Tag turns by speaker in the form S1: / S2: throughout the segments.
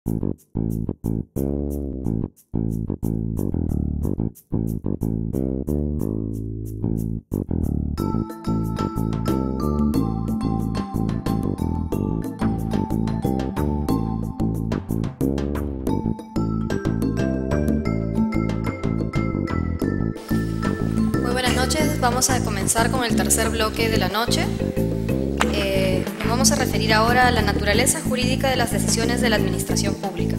S1: Muy buenas noches, vamos a comenzar con el tercer bloque de la noche. Nos vamos a referir ahora a la naturaleza jurídica de las decisiones de la administración pública.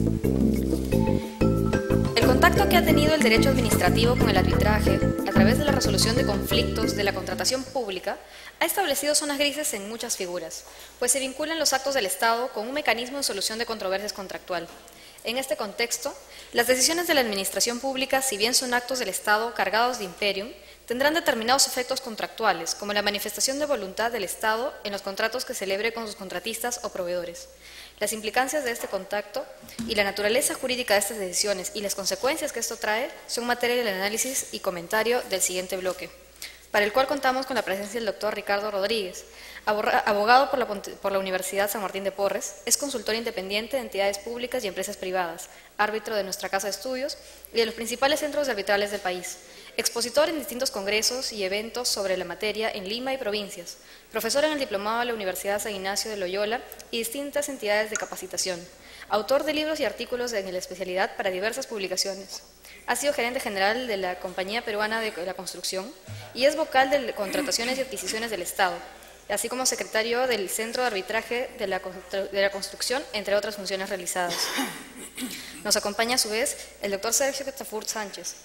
S1: El contacto que ha tenido el derecho administrativo con el arbitraje, a través de la resolución de conflictos de la contratación pública, ha establecido zonas grises en muchas figuras, pues se vinculan los actos del Estado con un mecanismo de solución de controversias contractual. En este contexto, las decisiones de la administración pública, si bien son actos del Estado cargados de imperium, tendrán determinados efectos contractuales, como la manifestación de voluntad del Estado en los contratos que celebre con sus contratistas o proveedores. Las implicancias de este contacto y la naturaleza jurídica de estas decisiones y las consecuencias que esto trae son materia del análisis y comentario del siguiente bloque, para el cual contamos con la presencia del doctor Ricardo Rodríguez, abogado por la Universidad San Martín de Porres, es consultor independiente de entidades públicas y empresas privadas, árbitro de nuestra Casa de Estudios y de los principales centros arbitrales del país, expositor en distintos congresos y eventos sobre la materia en Lima y provincias, profesor en el Diplomado de la Universidad San Ignacio de Loyola y distintas entidades de capacitación, autor de libros y artículos en la especialidad para diversas publicaciones. Ha sido gerente general de la Compañía Peruana de la Construcción y es vocal de Contrataciones y Adquisiciones del Estado, así como secretario del Centro de Arbitraje de la Construcción, entre otras funciones realizadas. Nos acompaña a su vez el doctor Sergio Tafur Sánchez,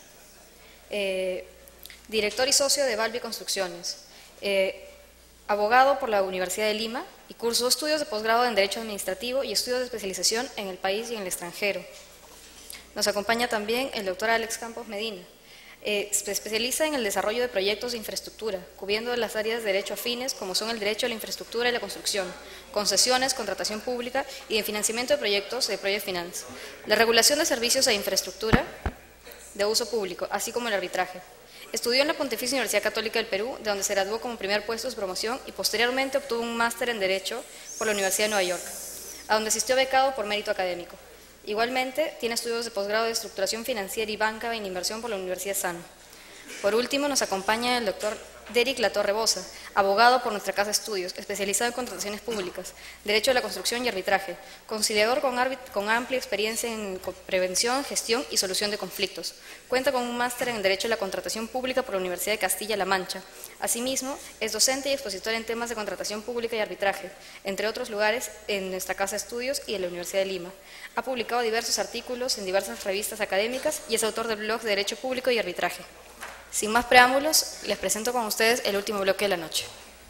S1: director y socio de Balbi Construcciones, abogado por la Universidad de Lima y cursó estudios de posgrado en Derecho Administrativo y estudios de especialización en el país y en el extranjero. Nos acompaña también el doctor Alex Campos Medina. Se especializa en el desarrollo de proyectos de infraestructura, cubriendo las áreas de derecho afines como son el derecho a la infraestructura y la construcción, concesiones, contratación pública y de financiamiento de proyectos de Project Finance, la regulación de servicios e infraestructura de uso público, así como el arbitraje. Estudió en la Pontificia Universidad Católica del Perú, de donde se graduó como primer puesto de promoción y posteriormente obtuvo un máster en Derecho por la Universidad de Nueva York, a donde asistió becado por mérito académico. Igualmente, tiene estudios de posgrado de Estructuración Financiera y Banca en Inversión por la Universidad de San. Por último, nos acompaña el doctor Derek Latorre Bosa, abogado por nuestra Casa de Estudios, especializado en contrataciones públicas, Derecho de la Construcción y Arbitraje, conciliador con amplia experiencia en prevención, gestión y solución de conflictos. Cuenta con un máster en Derecho de la Contratación Pública por la Universidad de Castilla-La Mancha. Asimismo, es docente y expositor en temas de contratación pública y arbitraje, entre otros lugares en nuestra Casa de Estudios y en la Universidad de Lima. Ha publicado diversos artículos en diversas revistas académicas y es autor del blog de Derecho Público y Arbitraje. Sin más preámbulos, les presento con ustedes el último bloque de la noche.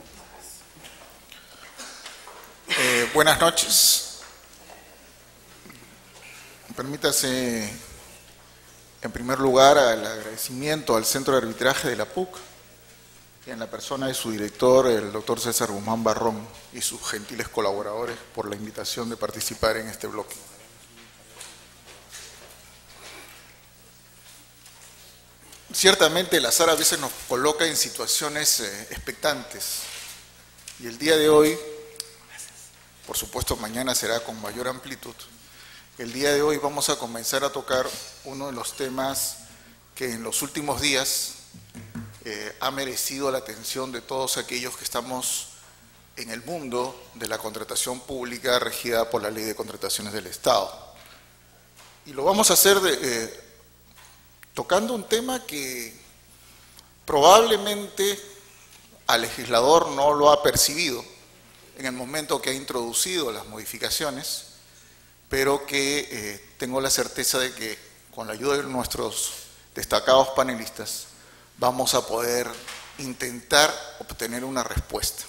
S2: Buenas noches. Permítase, en primer lugar, el agradecimiento al Centro de Arbitraje de la PUC, y en la persona de su director, el doctor César Guzmán Barrón, y sus gentiles colaboradores por la invitación de participar en este bloque. Ciertamente el azar a veces nos coloca en situaciones expectantes, y el día de hoy, por supuesto mañana será con mayor amplitud, el día de hoy vamos a comenzar a tocar uno de los temas que en los últimos días ha merecido la atención de todos aquellos que estamos en el mundo de la contratación pública regida por la Ley de Contrataciones del Estado. Y lo vamos a hacer tocando un tema que probablemente al legislador no lo ha percibido en el momento que ha introducido las modificaciones, pero que tengo la certeza de que con la ayuda de nuestros destacados panelistas vamos a poder intentar obtener una respuesta.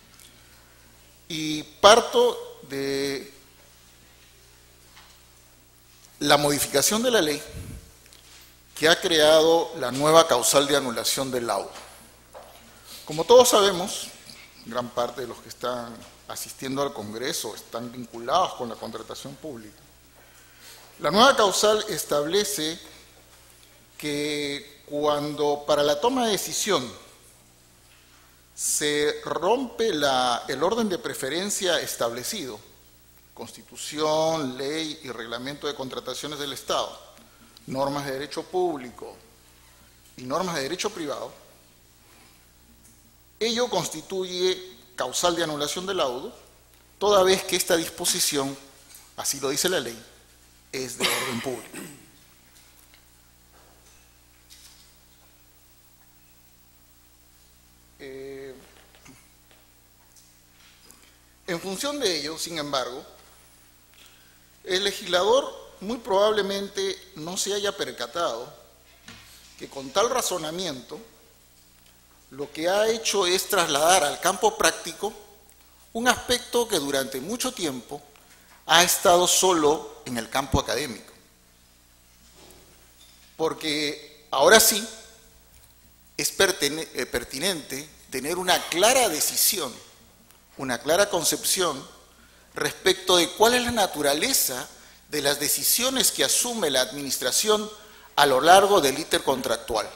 S2: Y parto de la modificación de la ley que ha creado la nueva causal de anulación del laudo. Como todos sabemos, gran parte de los que están asistiendo al Congreso están vinculados con la contratación pública. La nueva causal establece que cuando para la toma de decisión se rompe el orden de preferencia establecido, Constitución, ley y reglamento de contrataciones del Estado, normas de derecho público y normas de derecho privado, ello constituye causal de anulación del laudo, toda vez que esta disposición, así lo dice la ley, es de orden público. En función de ello, sin embargo, el legislador muy probablemente no se haya percatado que con tal razonamiento lo que ha hecho es trasladar al campo práctico un aspecto que durante mucho tiempo ha estado solo en el campo académico. Porque ahora sí es pertinente tener una clara decisión, una clara concepción respecto de cuál es la naturaleza de las decisiones que asume la administración a lo largo del íter contractual.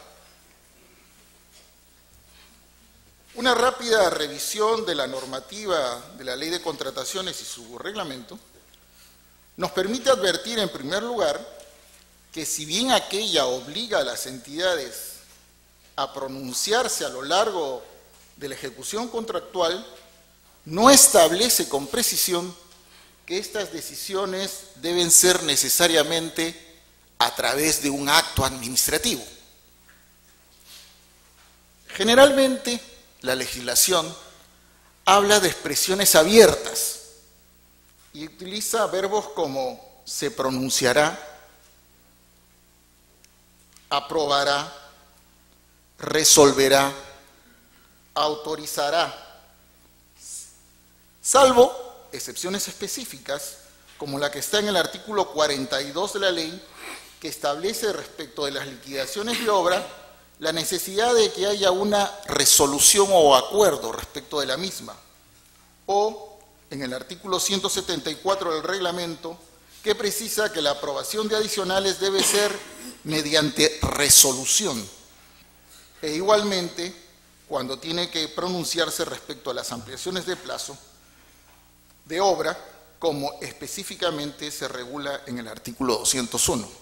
S2: Una rápida revisión de la normativa de la Ley de Contrataciones y su reglamento nos permite advertir, en primer lugar, que si bien aquella obliga a las entidades a pronunciarse a lo largo de la ejecución contractual, no establece con precisión que estas decisiones deben ser necesariamente a través de un acto administrativo. Generalmente, la legislación habla de expresiones abiertas y utiliza verbos como se pronunciará, aprobará, resolverá, autorizará, salvo excepciones específicas como la que está en el artículo 42 de la ley, que establece respecto de las liquidaciones de obra la necesidad de que haya una resolución o acuerdo respecto de la misma, o en el artículo 174 del reglamento, que precisa que la aprobación de adicionales debe ser mediante resolución, e igualmente cuando tiene que pronunciarse respecto a las ampliaciones de plazo de obra, como específicamente se regula en el artículo 201.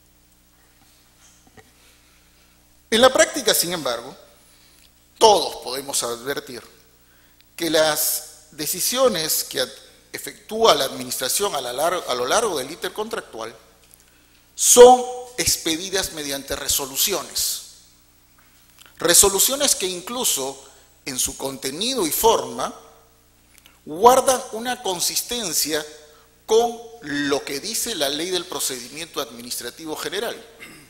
S2: En la práctica, sin embargo, todos podemos advertir que las decisiones que efectúa la administración a lo largo del íter contractual son expedidas mediante resoluciones. Resoluciones que incluso en su contenido y forma guardan una consistencia con lo que dice la Ley del Procedimiento Administrativo General.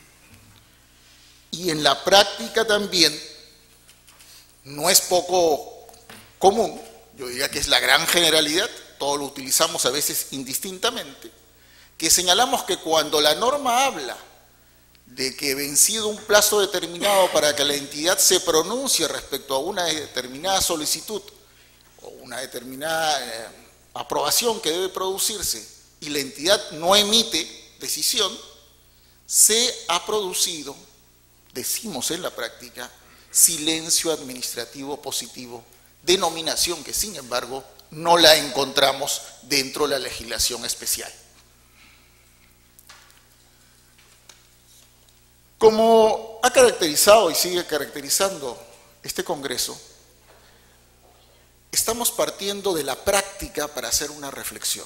S2: Y en la práctica también no es poco común, yo diría que es la gran generalidad, todos lo utilizamos a veces indistintamente, que señalamos que cuando la norma habla de que vencido un plazo determinado para que la entidad se pronuncie respecto a una determinada solicitud o una determinada aprobación que debe producirse y la entidad no emite decisión, se ha producido, decimos en la práctica, silencio administrativo positivo, denominación que sin embargo no la encontramos dentro de la legislación especial. Como ha caracterizado y sigue caracterizando este Congreso, estamos partiendo de la práctica para hacer una reflexión.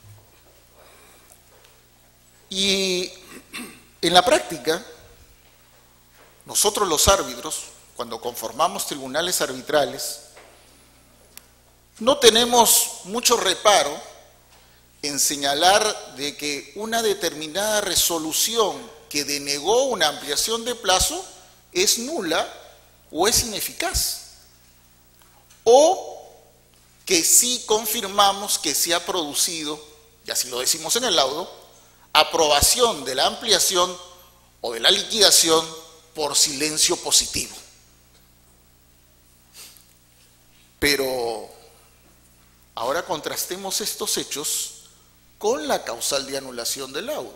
S2: Y en la práctica, nosotros los árbitros, cuando conformamos tribunales arbitrales, no tenemos mucho reparo en señalar de que una determinada resolución que denegó una ampliación de plazo es nula o es ineficaz, o que sí confirmamos que se ha producido, y así lo decimos en el laudo, aprobación de la ampliación o de la liquidación por silencio positivo. Pero ahora contrastemos estos hechos con la causal de anulación del laudo.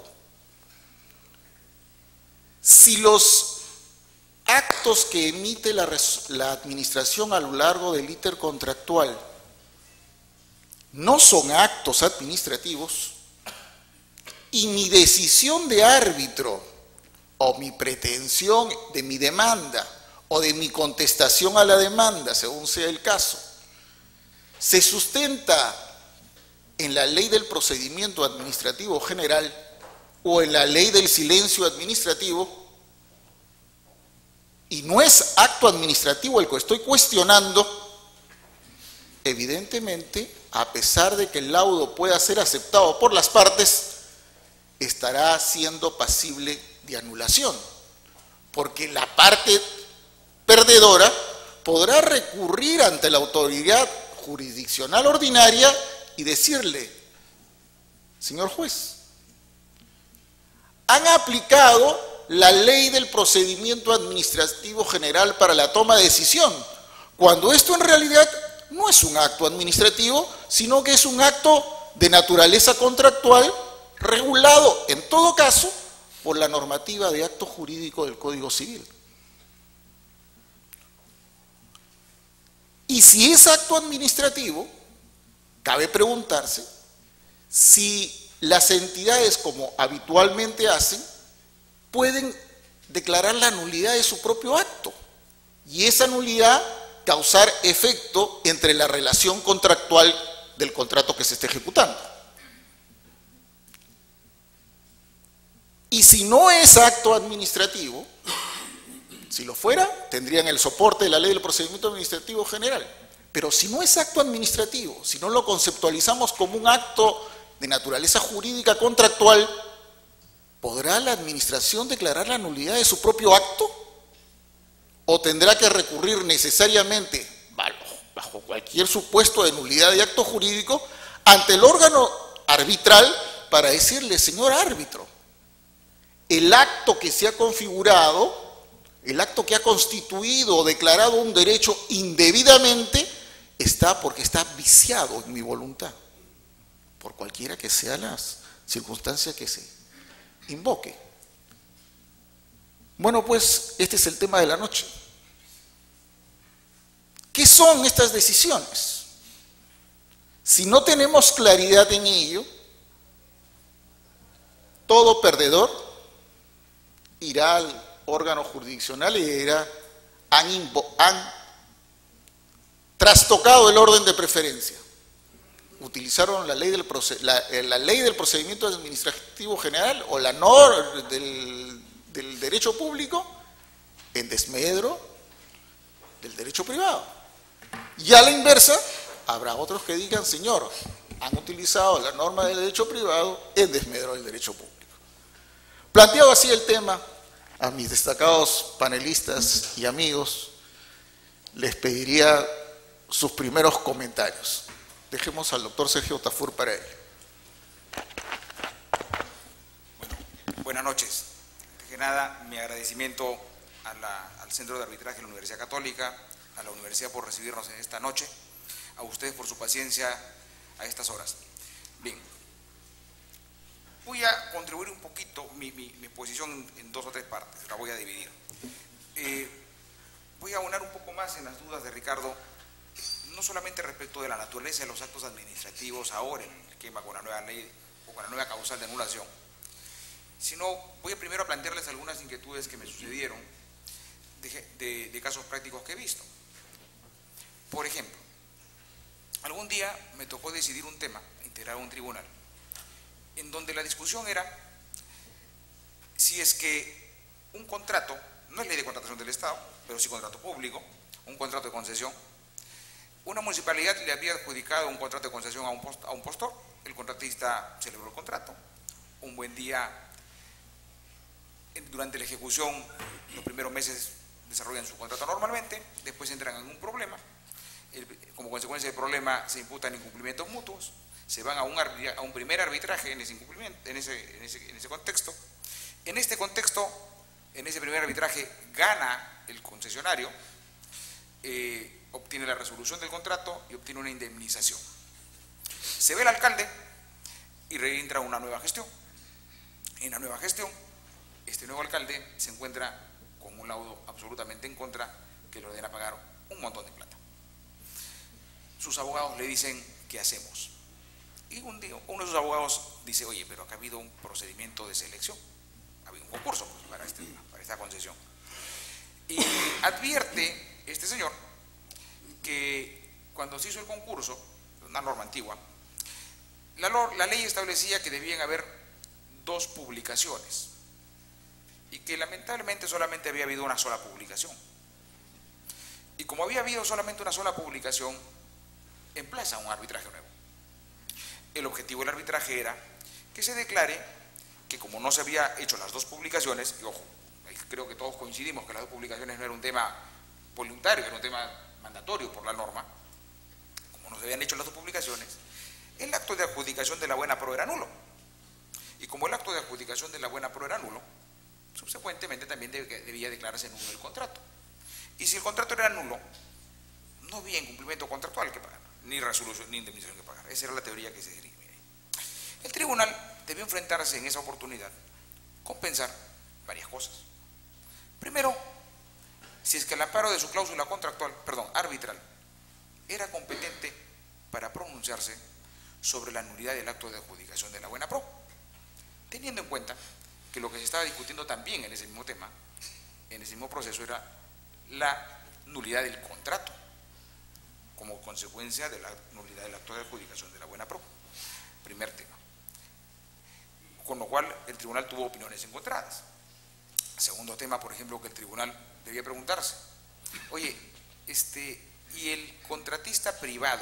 S2: Si los actos que emite la administración a lo largo del íter contractual no son actos administrativos y mi decisión de árbitro o mi pretensión de mi demanda o de mi contestación a la demanda, según sea el caso, se sustenta en la ley del procedimiento administrativo general o en la ley del silencio administrativo, y no es acto administrativo el que estoy cuestionando, evidentemente, a pesar de que el laudo pueda ser aceptado por las partes, estará siendo pasible de anulación, porque la parte perdedora podrá recurrir ante la autoridad jurisdiccional ordinaria y decirle: señor juez, han aplicado la ley del procedimiento administrativo general para la toma de decisión, cuando esto en realidad no es un acto administrativo, sino que es un acto de naturaleza contractual regulado, en todo caso, por la normativa de acto jurídico del Código Civil. Y si es acto administrativo, cabe preguntarse si las entidades, como habitualmente hacen, pueden declarar la nulidad de su propio acto y esa nulidad causar efecto entre la relación contractual del contrato que se esté ejecutando. Y si no es acto administrativo, si lo fuera, tendrían el soporte de la ley del procedimiento administrativo general. Pero si no es acto administrativo, si no lo conceptualizamos como un acto de naturaleza jurídica contractual, ¿podrá la administración declarar la nulidad de su propio acto? ¿O tendrá que recurrir necesariamente, bajo cualquier supuesto de nulidad de acto jurídico, ante el órgano arbitral para decirle: señor árbitro, el acto que se ha configurado, el acto que ha constituido o declarado un derecho indebidamente, porque está viciado en mi voluntad, por cualquiera que sea las circunstancias que se invoque? Bueno, pues este es el tema de la noche. ¿Qué son estas decisiones? Si no tenemos claridad en ello, todo perdedor irá al órgano jurisdiccional y dirá: han trastocado el orden de preferencia. Utilizaron la ley del procedimiento administrativo general o la norma del derecho público en desmedro del derecho privado. Y a la inversa, habrá otros que digan: señor, han utilizado la norma del derecho privado en desmedro del derecho público. Planteado así el tema, a mis destacados panelistas y amigos, les pediría sus primeros comentarios. Dejemos al doctor Sergio Tafur para ello.
S3: Buenas noches. Antes que nada, mi agradecimiento al Centro de Arbitraje de la Universidad Católica, a la Universidad por recibirnos en esta noche, a ustedes por su paciencia a estas horas. Bien, voy a contribuir un poquito mi posición en 2 o 3 partes, la voy a dividir. Voy a abonar un poco más en las dudas de Ricardo, no solamente respecto de la naturaleza de los actos administrativos ahora en el esquema con la nueva ley o con la nueva causal de anulación, sino voy primero a plantearles algunas inquietudes que me sucedieron de casos prácticos que he visto. Por ejemplo, algún día me tocó decidir un tema, integrar un tribunal, en donde la discusión era si es que un contrato, no es ley de contratación del Estado, pero sí contrato público, un contrato de concesión, una municipalidad le había adjudicado un contrato de concesión a un postor, el contratista celebró el contrato, un buen día, durante la ejecución, los primeros meses desarrollan su contrato normalmente, después entran en un problema, como consecuencia del problema se imputan incumplimientos mutuos, se van a un primer arbitraje en ese contexto. En este contexto, en ese primer arbitraje, gana el concesionario, obtiene la resolución del contrato y obtiene una indemnización. Se ve el alcalde y reentra una nueva gestión. En la nueva gestión, este nuevo alcalde se encuentra con un laudo absolutamente en contra que le ordena pagar un montón de plata. Sus abogados le dicen: ¿qué hacemos? Y un día uno de sus abogados dice, oye, pero acá ha habido un procedimiento de selección, ha habido un concurso pues, para esta concesión. Y advierte este señor que cuando se hizo el concurso, una norma antigua, la ley establecía que debían haber 2 publicaciones y que lamentablemente solamente había habido una sola publicación. Y como había habido solamente una sola publicación, emplaza un arbitraje nuevo. El objetivo del arbitraje era que se declare que como no se había hecho las 2 publicaciones, y ojo, creo que todos coincidimos que las 2 publicaciones no era un tema voluntario, era un tema mandatorio por la norma, como no se habían hecho las 2 publicaciones, el acto de adjudicación de la buena pro era nulo. Y como el acto de adjudicación de la buena pro era nulo, subsecuentemente también debía declararse nulo el contrato. Y si el contrato era nulo, no había incumplimiento contractual que pagar, ni resolución ni indemnización que pagar. Esa era la teoría que se dirime. El tribunal debió enfrentarse en esa oportunidad con pensar varias cosas. Primero, si es que el amparo de su cláusula contractual, arbitral, era competente para pronunciarse sobre la nulidad del acto de adjudicación de la buena pro, teniendo en cuenta que lo que se estaba discutiendo también en ese mismo tema, en ese mismo proceso, era la nulidad del contrato como consecuencia de la nulidad del acto de adjudicación de la buena pro. Primer tema. Con lo cual el tribunal tuvo opiniones encontradas. Segundo tema, por ejemplo, que el tribunal debía preguntarse, oye, y el contratista privado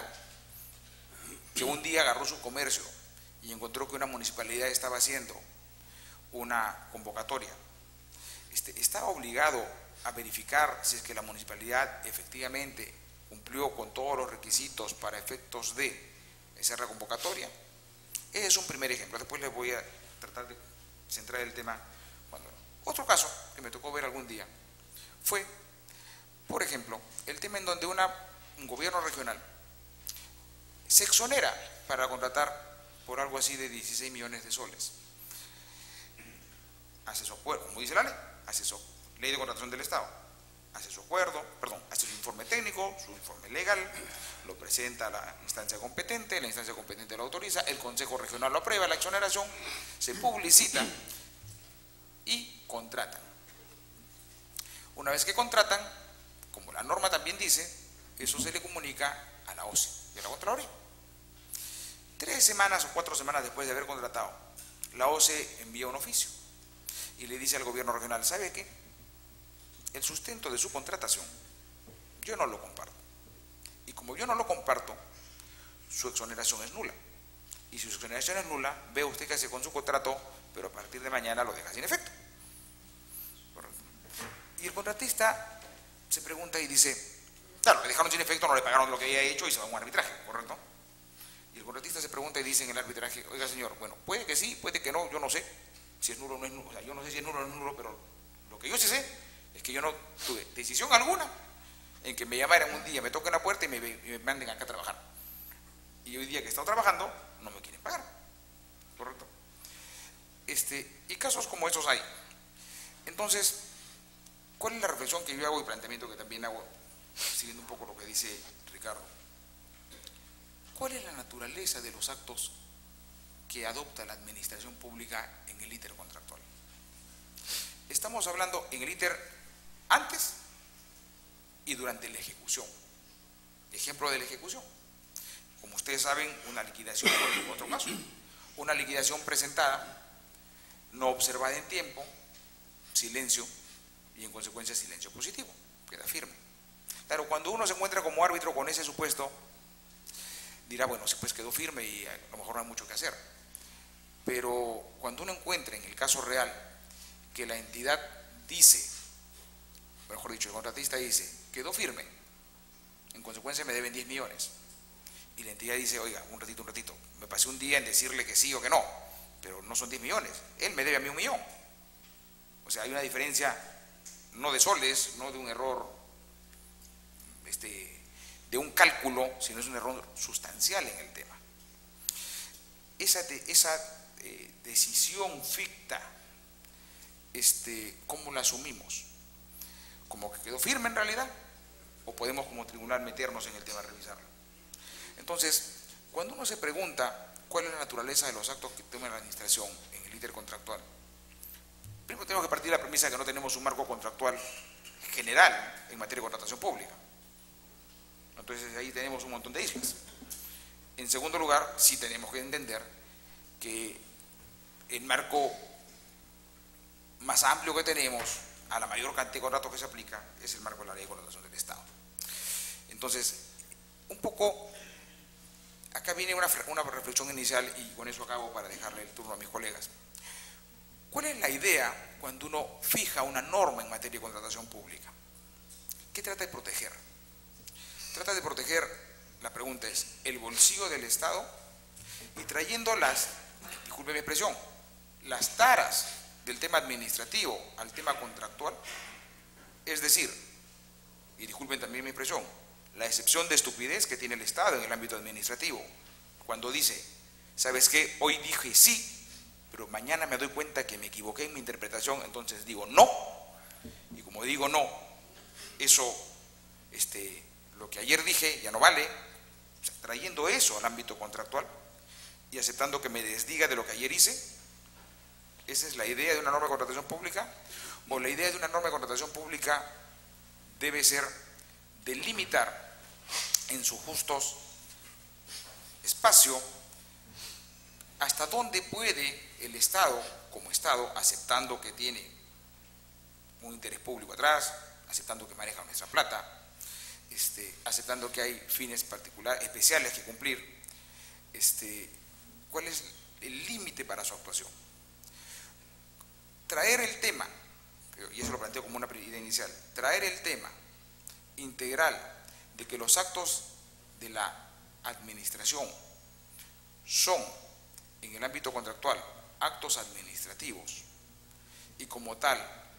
S3: que un día agarró su comercio y encontró que una municipalidad estaba haciendo una convocatoria, ¿está obligado a verificar si es que la municipalidad efectivamente cumplió con todos los requisitos para efectos de esa reconvocatoria? Ese es un primer ejemplo. Después les voy a tratar de centrar el tema. Otro caso que me tocó ver algún día fue, por ejemplo, el tema en donde un gobierno regional se exonera para contratar por algo así de 16 millones de soles. Hace su acuerdo, como dice la ley, hace su ley de contratación del Estado, hace su hace su informe técnico, su informe legal, lo presenta a la instancia competente lo autoriza, el Consejo Regional lo aprueba, la exoneración, se publicita y contratan. Una vez que contratan, como la norma también dice, eso se le comunica a la OCE y a la Contraloría. 3 semanas o 4 semanas después de haber contratado, la OCE envía un oficio y le dice al gobierno regional, ¿sabe qué? El sustento de su contratación yo no lo comparto. Y como yo no lo comparto, su exoneración es nula. Y si su exoneración es nula, ve usted qué hace con su contrato, pero a partir de mañana lo deja sin efecto. Y el contratista se pregunta y dice, claro, le dejaron sin efecto, no le pagaron lo que había hecho y se va a un arbitraje, ¿correcto? Y el contratista se pregunta y dice en el arbitraje, oiga señor, bueno, puede que sí, puede que no, yo no sé si es nulo o no es nulo, o sea, yo no sé si es nulo o no es nulo, pero lo que yo sí sé es que yo no tuve decisión alguna en que me llamaran un día, me toquen la puerta y me manden acá a trabajar. Y hoy día que he estado trabajando, no me quieren pagar, ¿correcto? Y casos como estos hay. Entonces, ¿cuál es la reflexión que yo hago y planteamiento que también hago, siguiendo un poco lo que dice Ricardo? ¿Cuál es la naturaleza de los actos que adopta la administración pública en el íter contractual? Estamos hablando en el íter antes y durante la ejecución. Ejemplo de la ejecución. Como ustedes saben, una liquidación, en otro caso, una liquidación presentada, no observada en tiempo, silencio y en consecuencia silencio positivo, queda firme. Claro, cuando uno se encuentra como árbitro con ese supuesto, dirá, bueno, sí, pues quedó firme y a lo mejor no hay mucho que hacer. Pero cuando uno encuentra en el caso real que la entidad dice, mejor dicho, el contratista dice, quedó firme, en consecuencia me deben 10 millones. Y la entidad dice, oiga, un ratito, me pasé un día en decirle que sí o que no, pero no son 10 millones, él me debe a mí 1 millón. O sea, hay una diferencia, no de soles, no de un error, de un cálculo, sino es un error sustancial en el tema. Esa decisión ficta, ¿cómo la asumimos? ¿Como que quedó firme en realidad? ¿O podemos como tribunal meternos en el tema, revisarlo? Entonces, cuando uno se pregunta ¿cuál es la naturaleza de los actos que toma la administración en el intercontractual? Primero tenemos que partir de la premisa de que no tenemos un marco contractual general en materia de contratación pública. Entonces ahí tenemos un montón de islas. En segundo lugar, sí tenemos que entender que el marco más amplio que tenemos a la mayor cantidad de contratos que se aplica es el marco de la ley de contratación del Estado. Entonces, un poco, acá viene una reflexión inicial y con eso acabo para dejarle el turno a mis colegas. ¿Cuál es la idea cuando uno fija una norma en materia de contratación pública? ¿Qué trata de proteger? Trata de proteger, la pregunta es, el bolsillo del Estado y trayendo disculpe mi expresión, las taras del tema administrativo al tema contractual, es decir, y disculpen también mi expresión, la excepción de estupidez que tiene el Estado en el ámbito administrativo, cuando dice, ¿sabes qué? Hoy dije sí, pero mañana me doy cuenta que me equivoqué en mi interpretación, entonces digo no, y como digo no, eso, lo que ayer dije ya no vale, o sea, trayendo eso al ámbito contractual y aceptando que me desdiga de lo que ayer hice. ¿Esa es la idea de una norma de contratación pública? ¿O la idea de una norma de contratación pública debe ser delimitar en sus justos espacio hasta dónde puede el Estado, como Estado, aceptando que tiene un interés público atrás, aceptando que maneja nuestra plata, aceptando que hay fines particulares, especiales que cumplir, ¿cuál es el límite para su actuación? Traer el tema, y eso lo planteo como una idea inicial, traer el tema integral de que los actos de la administración son, en el ámbito contractual, actos administrativos y como tal,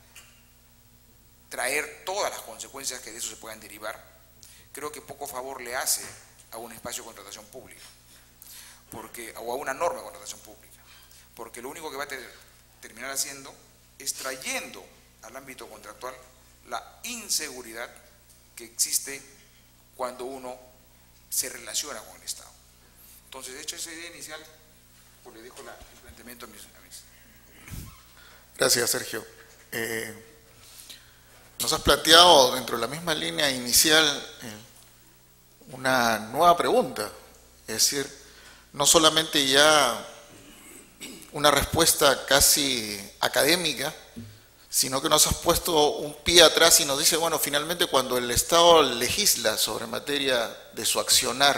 S3: traer todas las consecuencias que de eso se puedan derivar, creo que poco favor le hace a un espacio de contratación pública, o a una norma de contratación pública, porque lo único que va a terminar haciendo es trayendo al ámbito contractual la inseguridad que existe cuando uno se relaciona con el Estado. Entonces, hecho esa idea inicial, pues le dejo el planteamiento a mis.
S2: Gracias, Sergio. Nos has planteado dentro de la misma línea inicial una nueva pregunta, es decir, no solamente ya una respuesta casi académica, sino que nos has puesto un pie atrás y nos dice, bueno, finalmente cuando el Estado legisla sobre materia de su accionar,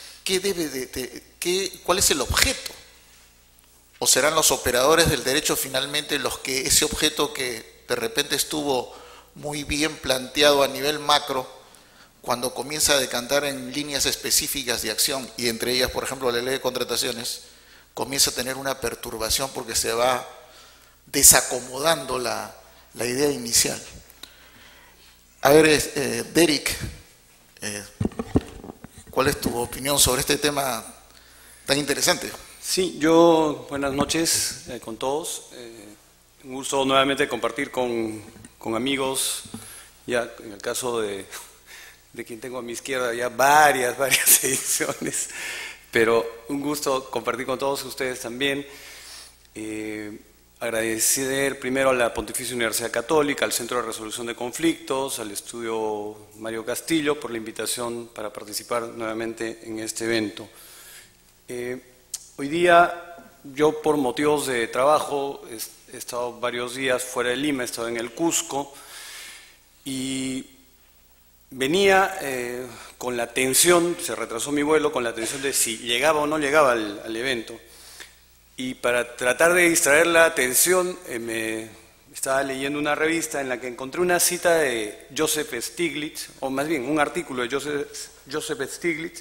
S2: ¿cuál es el objeto? ¿O serán los operadores del derecho finalmente los que ese objeto que de repente estuvo muy bien planteado a nivel macro, cuando comienza a decantar en líneas específicas de acción, y entre ellas, por ejemplo, la ley de contrataciones, comienza a tener una perturbación porque se va desacomodando la idea inicial? A ver, Derek, ¿cuál es tu opinión sobre este tema tan interesante?
S4: Sí, buenas noches con todos. Un gusto nuevamente compartir con amigos, ya en el caso de quien tengo a mi izquierda, ya varias ediciones, pero un gusto compartir con todos ustedes también. Agradecer primero a la Pontificia Universidad Católica, al Centro de Resolución de Conflictos, al Estudio Mario Castillo por la invitación para participar nuevamente en este evento. Hoy día, yo por motivos de trabajo he estado varios días fuera de Lima, he estado en el Cusco y venía con la tensión, se retrasó mi vuelo, con la tensión de si llegaba o no llegaba al evento. Y para tratar de distraer la atención, me estaba leyendo una revista en la que encontré una cita de Joseph Stiglitz, o más bien un artículo de Joseph Stiglitz,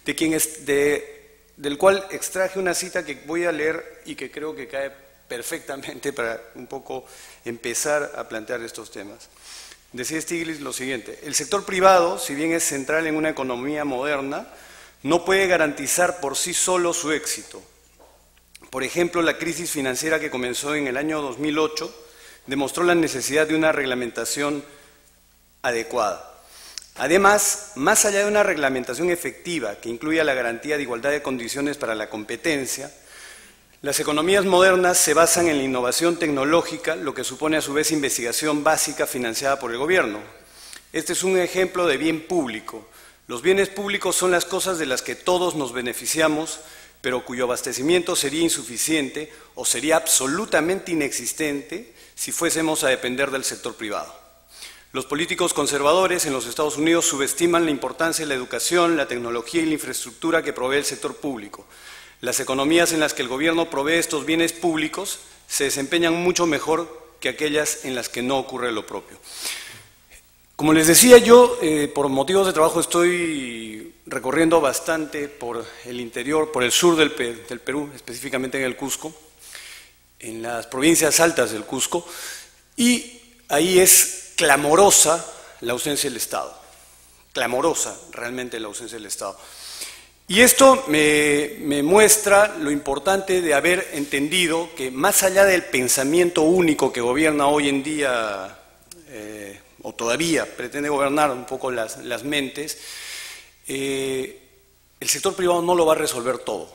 S4: del cual extraje una cita que voy a leer y que creo que cae perfectamente para un poco empezar a plantear estos temas. Decía Stiglitz lo siguiente: el sector privado, si bien es central en una economía moderna, no puede garantizar por sí solo su éxito. Por ejemplo, la crisis financiera que comenzó en el año 2008 demostró la necesidad de una reglamentación adecuada. Además, más allá de una reglamentación efectiva que incluya la garantía de igualdad de condiciones para la competencia, las economías modernas se basan en la innovación tecnológica, lo que supone a su vez investigación básica financiada por el gobierno. Este es un ejemplo de bien público. Los bienes públicos son las cosas de las que todos nos beneficiamos, pero cuyo abastecimiento sería insuficiente o sería absolutamente inexistente si fuésemos a depender del sector privado. Los políticos conservadores en los Estados Unidos subestiman la importancia de la educación, la tecnología y la infraestructura que provee el sector público. Las economías en las que el gobierno provee estos bienes públicos se desempeñan mucho mejor que aquellas en las que no ocurre lo propio. Como les decía, yo por motivos de trabajo estoy recorriendo bastante por el interior, por el sur del Perú, específicamente en el Cusco, en las provincias altas del Cusco, y ahí es clamorosa la ausencia del Estado, clamorosa realmente la ausencia del Estado. Y esto me muestra lo importante de haber entendido que más allá del pensamiento único que gobierna hoy en día, o todavía pretende gobernar un poco las mentes, el sector privado no lo va a resolver todo.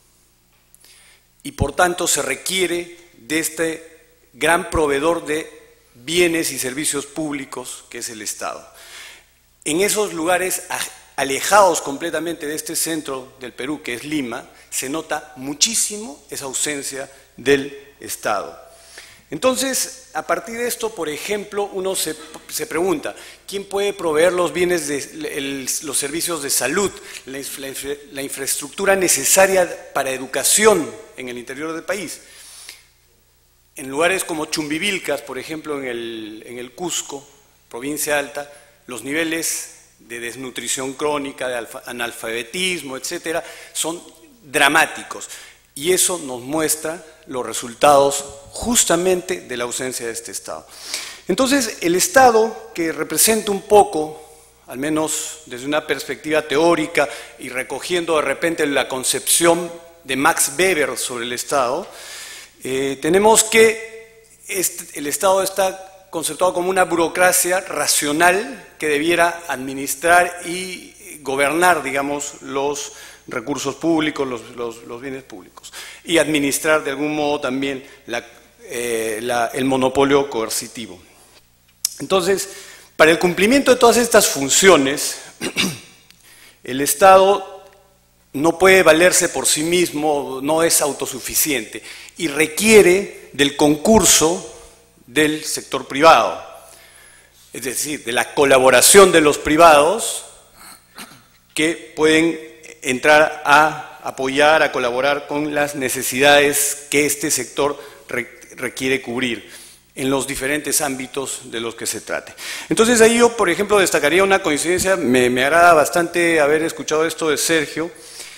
S4: Y por tanto se requiere de este gran proveedor de bienes y servicios públicos que es el Estado. En esos lugares alejados completamente de este centro del Perú, que es Lima, se nota muchísimo esa ausencia del Estado. Entonces, a partir de esto, por ejemplo, uno se pregunta, ¿quién puede proveer los bienes, los servicios de salud, la infraestructura necesaria para educación en el interior del país? En lugares como Chumbivilcas, por ejemplo, en el Cusco, provincia alta, los niveles de desnutrición crónica, de analfabetismo, etcétera, son dramáticos. Y eso nos muestra los resultados justamente de la ausencia de este Estado. Entonces, el Estado, que representa un poco, al menos desde una perspectiva teórica y recogiendo de repente la concepción de Max Weber sobre el Estado, tenemos que el Estado está conceptuado como una burocracia racional que debiera administrar y gobernar, digamos, los recursos públicos, los bienes públicos, y administrar de algún modo también el monopolio coercitivo. Entonces, para el cumplimiento de todas estas funciones, el Estado no puede valerse por sí mismo, no es autosuficiente, y requiere del concurso del sector privado, es decir, de la colaboración de los privados que pueden entrar a apoyar, a colaborar con las necesidades que este sector requiere cubrir en los diferentes ámbitos de los que se trate. Entonces ahí yo, por ejemplo, destacaría una coincidencia, me agrada bastante haber escuchado esto de Sergio.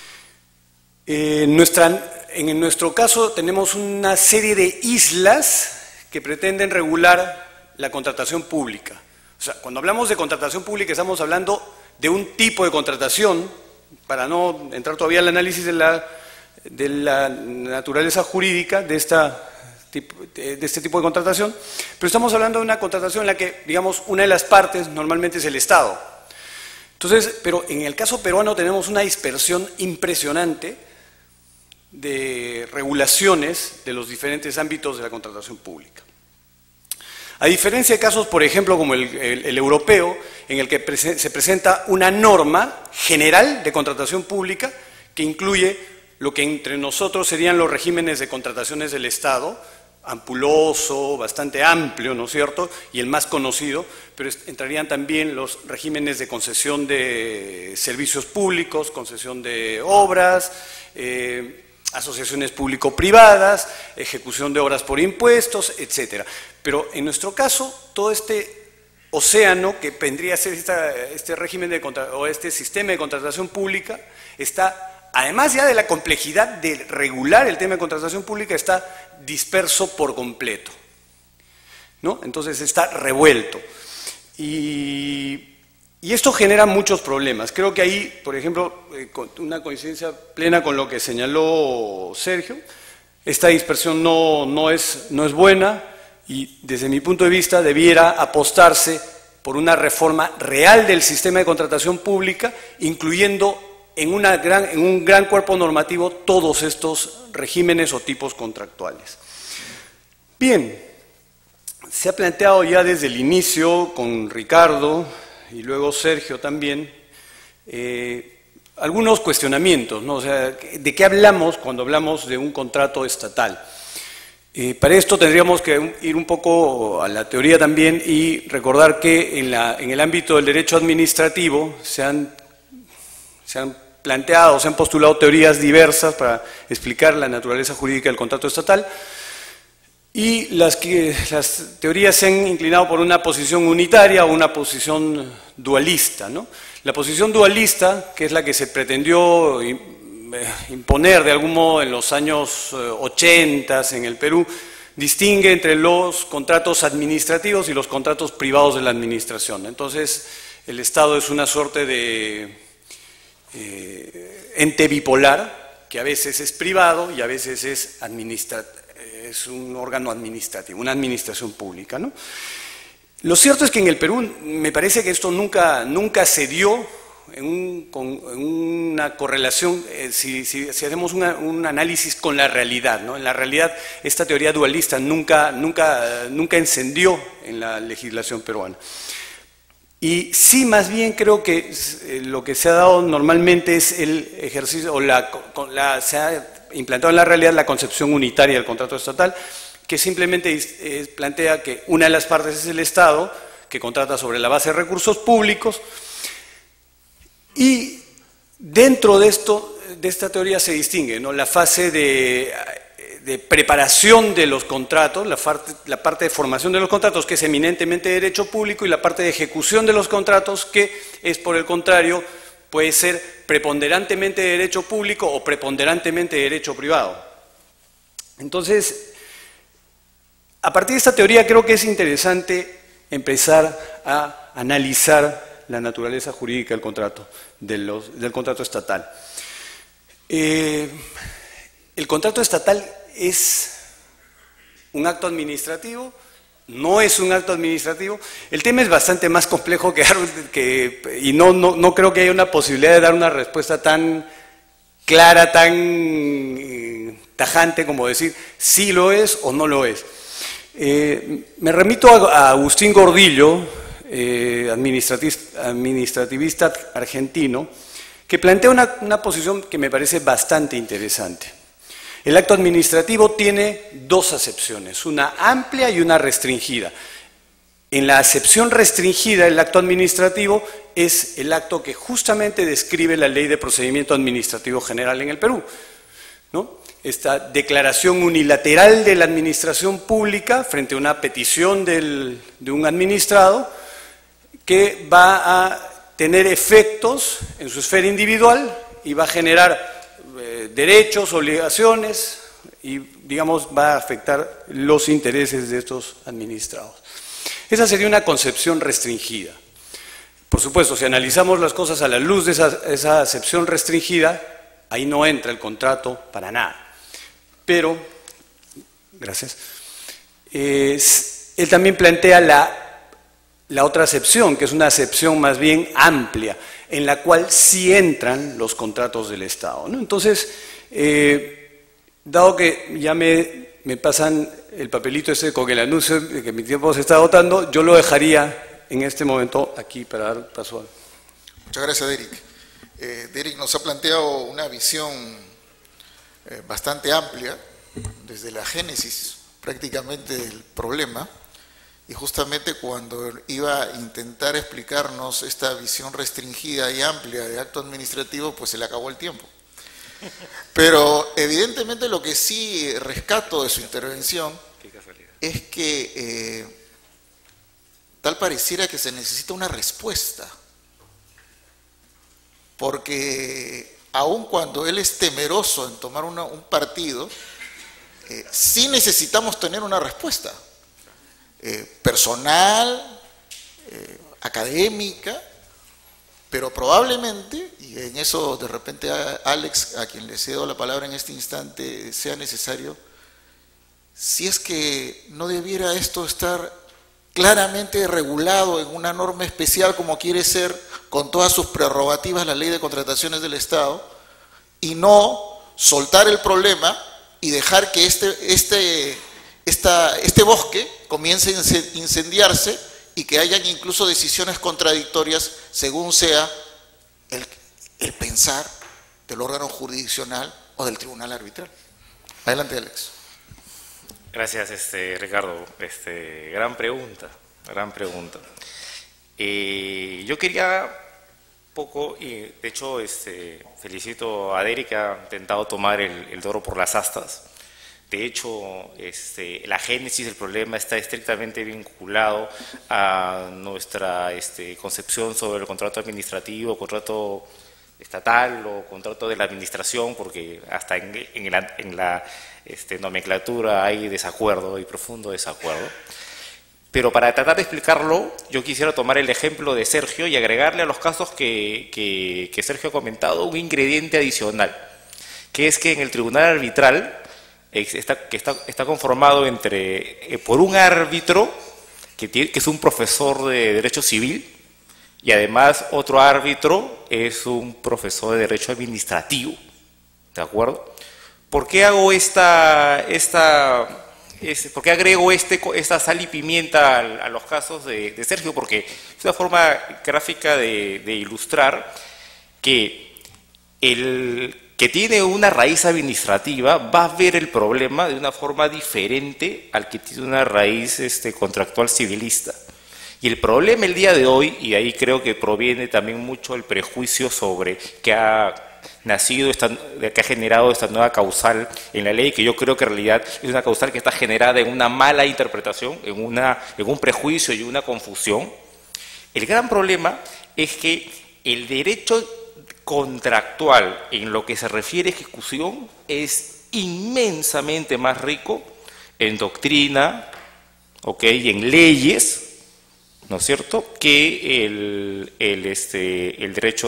S4: En nuestro caso tenemos una serie de islas que pretenden regular la contratación pública. O sea, cuando hablamos de contratación pública estamos hablando de un tipo de contratación, para no entrar todavía al análisis de la naturaleza jurídica de este tipo de contratación, pero estamos hablando de una contratación en la que, digamos, una de las partes normalmente es el Estado. Entonces, pero en el caso peruano tenemos una dispersión impresionante de regulaciones de los diferentes ámbitos de la contratación pública. A diferencia de casos, por ejemplo, como el europeo, en el que se presenta una norma general de contratación pública que incluye lo que entre nosotros serían los regímenes de contrataciones del Estado, ampuloso, bastante amplio, ¿no es cierto?, y el más conocido, pero entrarían también los regímenes de concesión de servicios públicos, concesión de obras, asociaciones público-privadas, ejecución de obras por impuestos, etcétera. Pero en nuestro caso, todo este océano que vendría a ser este régimen o este sistema de contratación pública está, además ya de la complejidad de regular el tema de contratación pública, está disperso por completo, ¿no? Entonces está revuelto. Y esto genera muchos problemas. Creo que ahí, por ejemplo, una coincidencia plena con lo que señaló Sergio, esta dispersión no es buena y desde mi punto de vista debiera apostarse por una reforma real del sistema de contratación pública, incluyendo en un gran cuerpo normativo todos estos regímenes o tipos contractuales. Bien, se ha planteado ya desde el inicio con Ricardo y luego Sergio también algunos cuestionamientos, ¿no? O sea, ¿de qué hablamos cuando hablamos de un contrato estatal? Para esto tendríamos que ir un poco a la teoría también y recordar que en el ámbito del derecho administrativo se han planteado, se han postulado teorías diversas para explicar la naturaleza jurídica del contrato estatal, y las teorías se han inclinado por una posición unitaria o una posición dualista, ¿no? La posición dualista, que es la que se pretendió imponer de algún modo en los años 80 en el Perú, distingue entre los contratos administrativos y los contratos privados de la administración. Entonces, el Estado es una suerte de ente bipolar, que a veces es privado y a veces es un órgano administrativo, una administración pública, ¿no? Lo cierto es que en el Perú me parece que esto nunca se dio con una correlación, si hacemos un análisis con la realidad, ¿no? En la realidad, esta teoría dualista nunca encendió en la legislación peruana. Y sí, más bien creo que lo que se ha dado normalmente es el ejercicio, se ha implantado en la realidad la concepción unitaria del contrato estatal, que simplemente plantea que una de las partes es el Estado, que contrata sobre la base de recursos públicos. Y dentro de esta teoría se distingue, ¿no? La fase de preparación de los contratos, la parte de formación de los contratos, que es eminentemente derecho público, y la parte de ejecución de los contratos, que es, por el contrario, puede ser preponderantemente de derecho público o preponderantemente de derecho privado. Entonces, a partir de esta teoría creo que es interesante empezar a analizar la naturaleza jurídica del contrato, del contrato estatal. El contrato estatal es un acto administrativo, no es un acto administrativo. El tema es bastante más complejo y no creo que haya una posibilidad de dar una respuesta tan clara, tan tajante como decir sí lo es o no lo es. Me remito a Agustín Gordillo, administrativista argentino, que plantea una posición que me parece bastante interesante. El acto administrativo tiene dos acepciones, una amplia y una restringida. En la acepción restringida, el acto administrativo es el acto que justamente describe la Ley de Procedimiento Administrativo General en el Perú, ¿no? Esta declaración unilateral de la administración pública frente a una petición de un administrado, que va a tener efectos en su esfera individual y va a generar derechos, obligaciones y, digamos, va a afectar los intereses de estos administrados. Esa sería una concepción restringida. Por supuesto, si analizamos las cosas a la luz de esa acepción restringida, ahí no entra el contrato para nada. Pero, gracias, él también plantea la otra acepción, que es una acepción más bien amplia, en la cual sí entran los contratos del Estado, ¿no? Entonces, dado que ya me pasan el papelito ese con el anuncio de que mi tiempo se está agotando, yo lo dejaría en este momento aquí para dar paso a...
S2: Muchas gracias, Derek. Derek nos ha planteado una visión bastante amplia, desde la génesis prácticamente del problema, y justamente cuando iba a intentar explicarnos esta visión restringida y amplia de acto administrativo, pues se le acabó el tiempo. Pero evidentemente lo que sí rescato de su intervención es que tal pareciera que se necesita una respuesta, porque aun cuando él es temeroso en tomar un partido, sí necesitamos tener una respuesta. Personal, académica, pero probablemente, y en eso de repente Alex, a quien le cedo la palabra en este instante, sea necesario, si es que no debiera esto estar claramente regulado en una norma especial como quiere ser, con todas sus prerrogativas, la ley de contrataciones del Estado, y no soltar el problema y dejar que este bosque comience a incendiarse y que hayan incluso decisiones contradictorias según sea el pensar del órgano jurisdiccional o del tribunal arbitral. Adelante, Alex.
S5: Gracias, Ricardo. Gran pregunta, gran pregunta. Yo quería poco, y de hecho felicito a Derek que ha intentado tomar el toro por las astas. De hecho, la génesis del problema está estrictamente vinculado a nuestra concepción sobre el contrato administrativo, contrato estatal o contrato de la administración, porque hasta en la nomenclatura hay desacuerdo y profundo desacuerdo. Pero para tratar de explicarlo, yo quisiera tomar el ejemplo de Sergio y agregarle a los casos que Sergio ha comentado un ingrediente adicional, que es que en el tribunal arbitral está conformado por un árbitro que es un profesor de Derecho Civil y además otro árbitro es un profesor de Derecho Administrativo, ¿de acuerdo? ¿Por qué hago ¿por qué agrego esta sal y pimienta a los casos de Sergio? Porque es una forma gráfica de ilustrar que el que tiene una raíz administrativa va a ver el problema de una forma diferente al que tiene una raíz contractual civilista. Y el problema el día de hoy, y ahí creo que proviene también mucho el prejuicio sobre que ha nacido, que ha generado esta nueva causal en la ley, que yo creo que en realidad es una causal que está generada en una mala interpretación, en un prejuicio y una confusión. El gran problema es que el derecho contractual en lo que se refiere a ejecución es inmensamente más rico en doctrina, y en leyes, ¿no es cierto?, que el derecho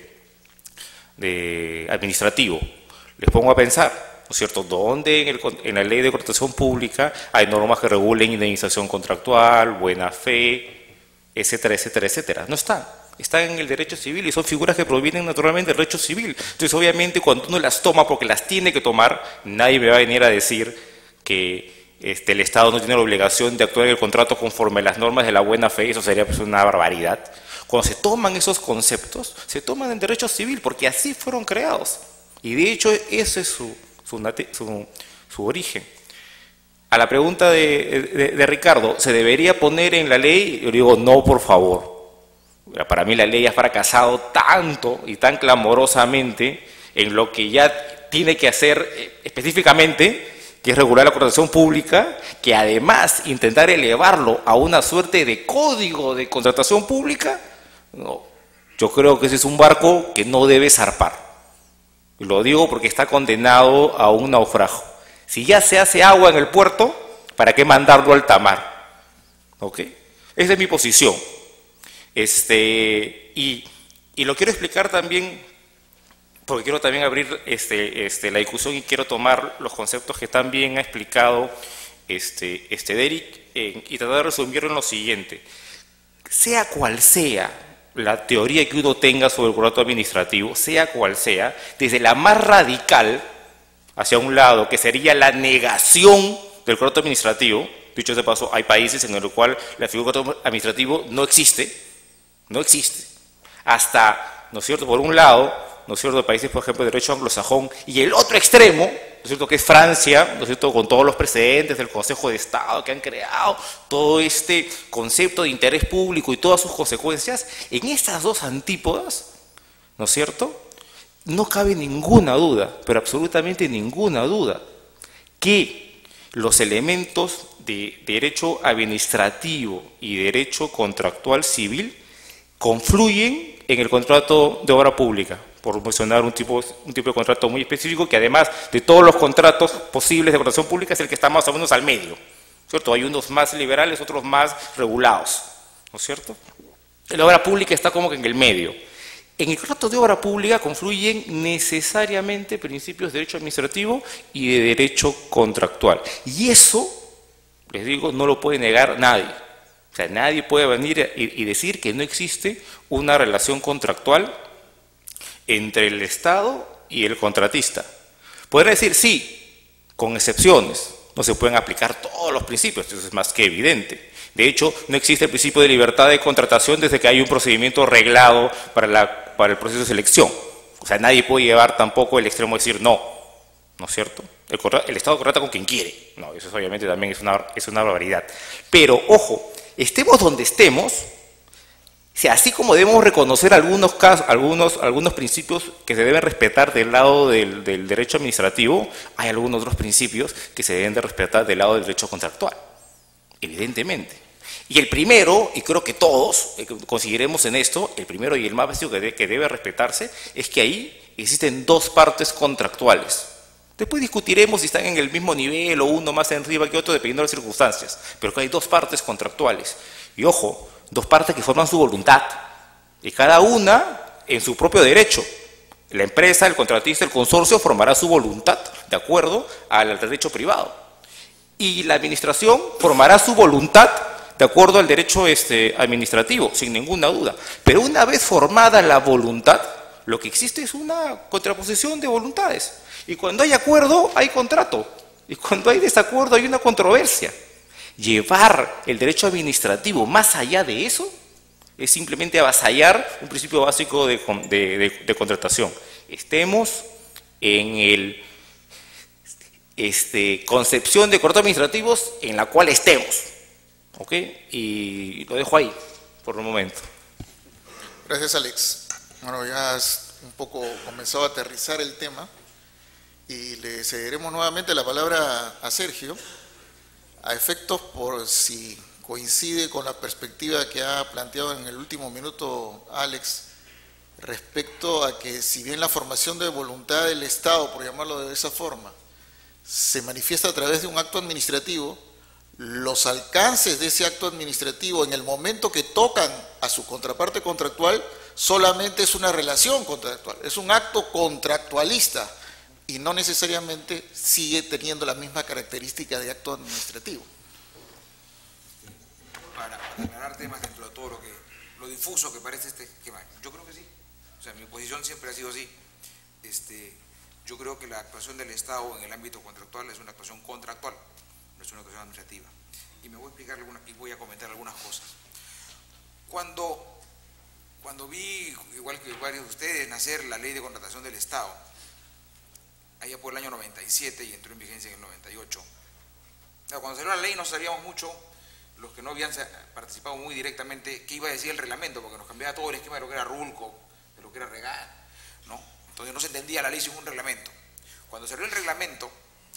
S5: administrativo. Les pongo a pensar, ¿no es cierto?, ¿dónde en la ley de contratación pública hay normas que regulen indemnización contractual, buena fe, etcétera, etcétera, etcétera? No están. Están en el derecho civil y son figuras que provienen naturalmente del derecho civil. Entonces, obviamente, cuando uno las toma porque las tiene que tomar, nadie me va a venir a decir que el Estado no tiene la obligación de actuar en el contrato conforme a las normas de la buena fe. Eso sería pues una barbaridad. Cuando se toman esos conceptos, se toman en derecho civil, porque así fueron creados. Y de hecho, ese es su origen. A la pregunta de Ricardo, ¿se debería poner en la ley? Yo digo, no, por favor. Para mí la ley ha fracasado tanto y tan clamorosamente en lo que ya tiene que hacer específicamente, que es regular la contratación pública, que además intentar elevarlo a una suerte de código de contratación pública, no, yo creo que ese es un barco que no debe zarpar. Y lo digo porque está condenado a un naufragio. Si ya se hace agua en el puerto, ¿para qué mandarlo al alta mar? ¿Ok? Esa es mi posición. Y lo quiero explicar también, porque quiero también abrir la discusión y quiero tomar los conceptos que también ha explicado Derek y tratar de resumirlo en lo siguiente. Sea cual sea la teoría que uno tenga sobre el contrato administrativo, sea cual sea, desde la más radical hacia un lado, que sería la negación del contrato administrativo, dicho de paso, hay países en los cuales la figura del contrato administrativo no existe, hasta, ¿no es cierto?, por un lado, ¿no es cierto?, países, por ejemplo, de derecho anglosajón, y el otro extremo, ¿no es cierto?, que es Francia, ¿no es cierto?, con todos los precedentes del Consejo de Estado que han creado todo este concepto de interés público y todas sus consecuencias. En estas dos antípodas, ¿no es cierto?, no cabe ninguna duda, pero absolutamente ninguna duda, que los elementos de derecho administrativo y derecho contractual civil confluyen en el contrato de obra pública, por mencionar un tipo de contrato muy específico que además de todos los contratos posibles de contratación pública es el que está más o menos al medio, ¿cierto? Hay unos más liberales, otros más regulados, ¿no es cierto? La obra pública está como que en el medio. En el contrato de obra pública confluyen necesariamente principios de derecho administrativo y de derecho contractual. Y eso, les digo, no lo puede negar nadie. O sea, nadie puede venir y decir que no existe una relación contractual entre el Estado y el contratista. Podrá decir, sí, con excepciones, no se pueden aplicar todos los principios, eso es más que evidente. De hecho, no existe el principio de libertad de contratación desde que hay un procedimiento reglado para el proceso de selección. O sea, nadie puede llevar tampoco el extremo de decir no, ¿no es cierto? El Estado contrata con quien quiere. No, eso obviamente también es una barbaridad. Pero, ojo, estemos donde estemos, o sea, así como debemos reconocer algunos casos, algunos principios que se deben respetar del lado del derecho administrativo, hay algunos otros principios que se deben de respetar del lado del derecho contractual, evidentemente. Y el primero, y creo que todos consideremos en esto, el primero y el más básico que debe respetarse, es que ahí existen dos partes contractuales. Después discutiremos si están en el mismo nivel o uno más arriba que otro, dependiendo de las circunstancias, pero que hay dos partes contractuales. Y ojo, dos partes que forman su voluntad, y cada una en su propio derecho. La empresa, el contratista, el consorcio formará su voluntad de acuerdo al derecho privado. Y la administración formará su voluntad de acuerdo al derecho administrativo, sin ninguna duda. Pero una vez formada la voluntad, lo que existe es una contraposición de voluntades. Y cuando hay acuerdo, hay contrato. Y cuando hay desacuerdo, hay una controversia. Llevar el derecho administrativo más allá de eso es simplemente avasallar un principio básico de contratación. Estemos en el concepción de contratos administrativos en la cual estemos. ¿Ok? Y lo dejo ahí por un momento.
S2: Gracias, Alex. Bueno, ya has un poco comenzado a aterrizar el tema y le cederemos nuevamente la palabra a Sergio, a efectos por si coincide con la perspectiva que ha planteado en el último minuto Alex, respecto a que si bien la formación de voluntad del Estado, por llamarlo de esa forma, se manifiesta a través de un acto administrativo, los alcances de ese acto administrativo en el momento que tocan a su contraparte contractual solamente es una relación contractual, es un acto contractualista y no necesariamente sigue teniendo la misma característica de acto administrativo.
S3: Para aclarar temas dentro de todo lo difuso que parece este esquema, yo creo que sí, o sea, mi posición siempre ha sido así. Yo creo que la actuación del Estado en el ámbito contractual es una actuación contractual, no es una actuación administrativa. Y me voy a explicar y voy a comentar algunas cosas. Cuando vi, igual que varios de ustedes, nacer la ley de contratación del Estado, allá por el año 97 y entró en vigencia en el 98. Cuando salió la ley no sabíamos mucho, los que no habían participado muy directamente, qué iba a decir el reglamento, porque nos cambiaba todo el esquema de lo que era RULCO, de lo que era REGAL, ¿no? Entonces no se entendía la ley sin un reglamento. Cuando salió el reglamento,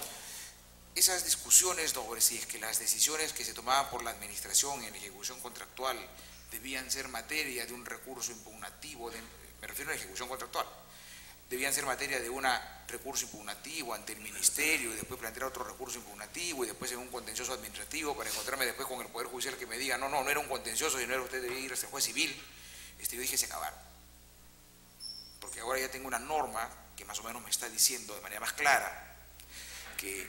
S3: esas discusiones sobre si es que las decisiones que se tomaban por la administración en ejecución contractual debían ser materia de un recurso impugnativo, me refiero a la ejecución contractual, debían ser materia de un recurso impugnativo ante el ministerio y después plantear otro recurso impugnativo y después en un contencioso administrativo para encontrarme después con el Poder Judicial que me diga no era un contencioso, sino era usted debía ir al juez civil. Yo dije se acabaron. Porque ahora ya tengo una norma que más o menos me está diciendo de manera más clara que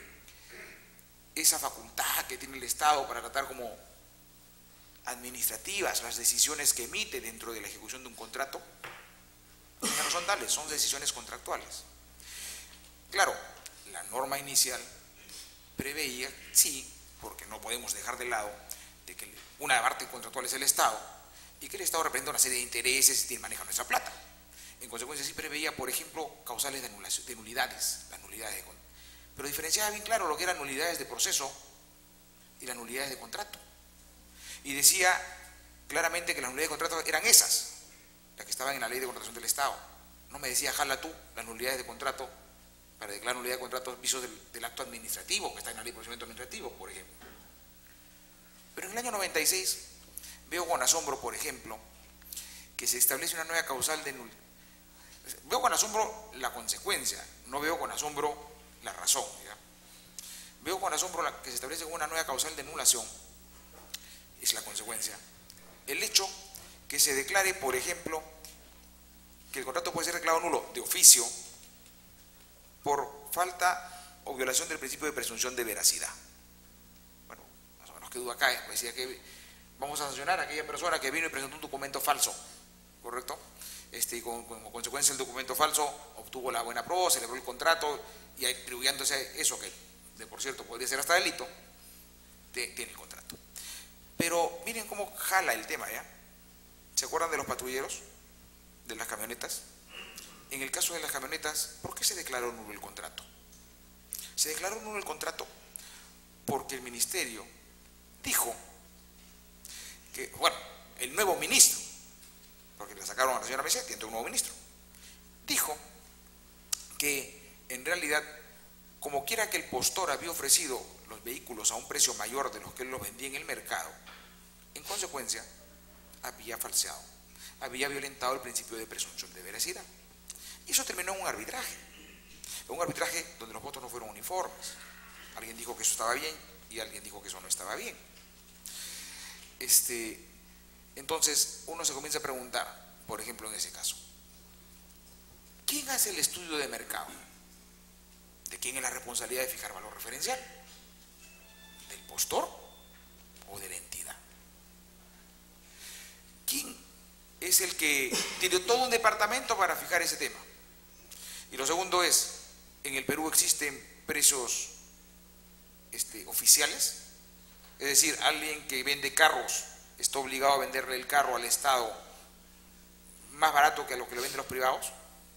S3: esa facultad que tiene el Estado para tratar como administrativas las decisiones que emite dentro de la ejecución de un contrato ya no son tales, son decisiones contractuales. Claro, la norma inicial preveía, sí, porque no podemos dejar de lado de que una parte contractual es el Estado y que el Estado representa una serie de intereses y maneja nuestra plata. En consecuencia, sí preveía, por ejemplo, causales de nulidades, las nulidades de contrato. Pero diferenciaba bien claro lo que eran nulidades de proceso y las nulidades de contrato. Y decía claramente que las nulidades de contrato eran esas, las que estaban en la ley de contratación del Estado. No me decía, jala tú las nulidades de contrato para declarar nulidad de contrato visos del acto administrativo, que está en la ley de procedimiento administrativo, por ejemplo. Pero en el año 96 veo con asombro, por ejemplo, que se establece una nueva causal de nulidad. Veo con asombro la consecuencia, no veo con asombro la razón. ¿Ya? Veo con asombro que se establece una nueva causal de anulación, es la consecuencia. El hecho que se declare, por ejemplo, que el contrato puede ser declarado nulo de oficio por falta o violación del principio de presunción de veracidad. Bueno, más o menos qué duda cae, decía que vamos a sancionar a aquella persona que vino y presentó un documento falso, ¿correcto? Y como consecuencia del documento falso obtuvo la buena pro, celebró el contrato y atribuyéndose eso, que de por cierto podría ser hasta delito, tiene el contrato. Pero miren cómo jala el tema, ¿ya? ¿Se acuerdan de los patrulleros? De las camionetas. En el caso de las camionetas, ¿por qué se declaró nulo el contrato? Se declaró nulo el contrato porque el ministerio dijo que, bueno, el nuevo ministro, porque le sacaron a la señora Mesetti, entró un nuevo ministro, dijo que en realidad, como quiera que el postor había ofrecido los vehículos a un precio mayor de los que él los vendía en el mercado, en consecuencia, había falseado, había violentado el principio de presunción de veracidad. Y eso terminó en un arbitraje donde los votos no fueron uniformes. Alguien dijo que eso estaba bien y alguien dijo que eso no estaba bien. Entonces, uno se comienza a preguntar, por ejemplo, en ese caso, ¿quién hace el estudio de mercado? ¿De quién es la responsabilidad de fijar valor referencial? ¿Del postor o de la entidad? ¿Quién es el que tiene todo un departamento para fijar ese tema? Y lo segundo es, ¿en el Perú existen precios oficiales? Es decir, alguien que vende carros está obligado a venderle el carro al Estado más barato que a lo que lo venden los privados,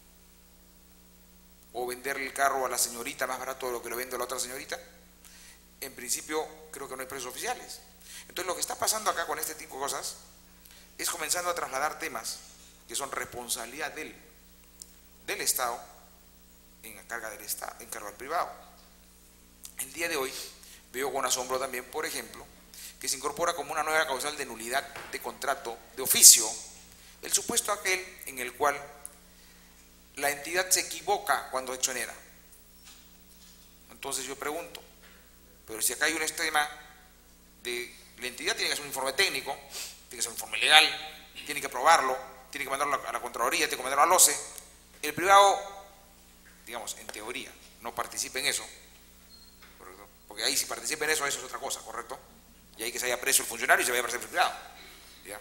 S3: o venderle el carro a la señorita más barato de lo que lo vende a la otra señorita. En principio creo que no hay precios oficiales. Entonces lo que está pasando acá con este tipo de cosas es comenzando a trasladar temas que son responsabilidad del Estado en carga del Estado, en cargo al privado. El día de hoy veo con asombro también, por ejemplo, que se incorpora como una nueva causal de nulidad de contrato de oficio el supuesto aquel en el cual la entidad se equivoca cuando exonera. Entonces yo pregunto, pero si acá hay un esquema de la entidad tiene que hacer un informe técnico, tiene que hacer un informe legal, tiene que aprobarlo, tiene que mandarlo a la Contraloría, tiene que mandarlo al OCE. El privado, digamos, en teoría, no participa en eso, ¿correcto? Porque ahí si participa en eso, eso es otra cosa, ¿correcto? Y ahí que se haya preso el funcionario y se vaya preso el privado, ¿ya?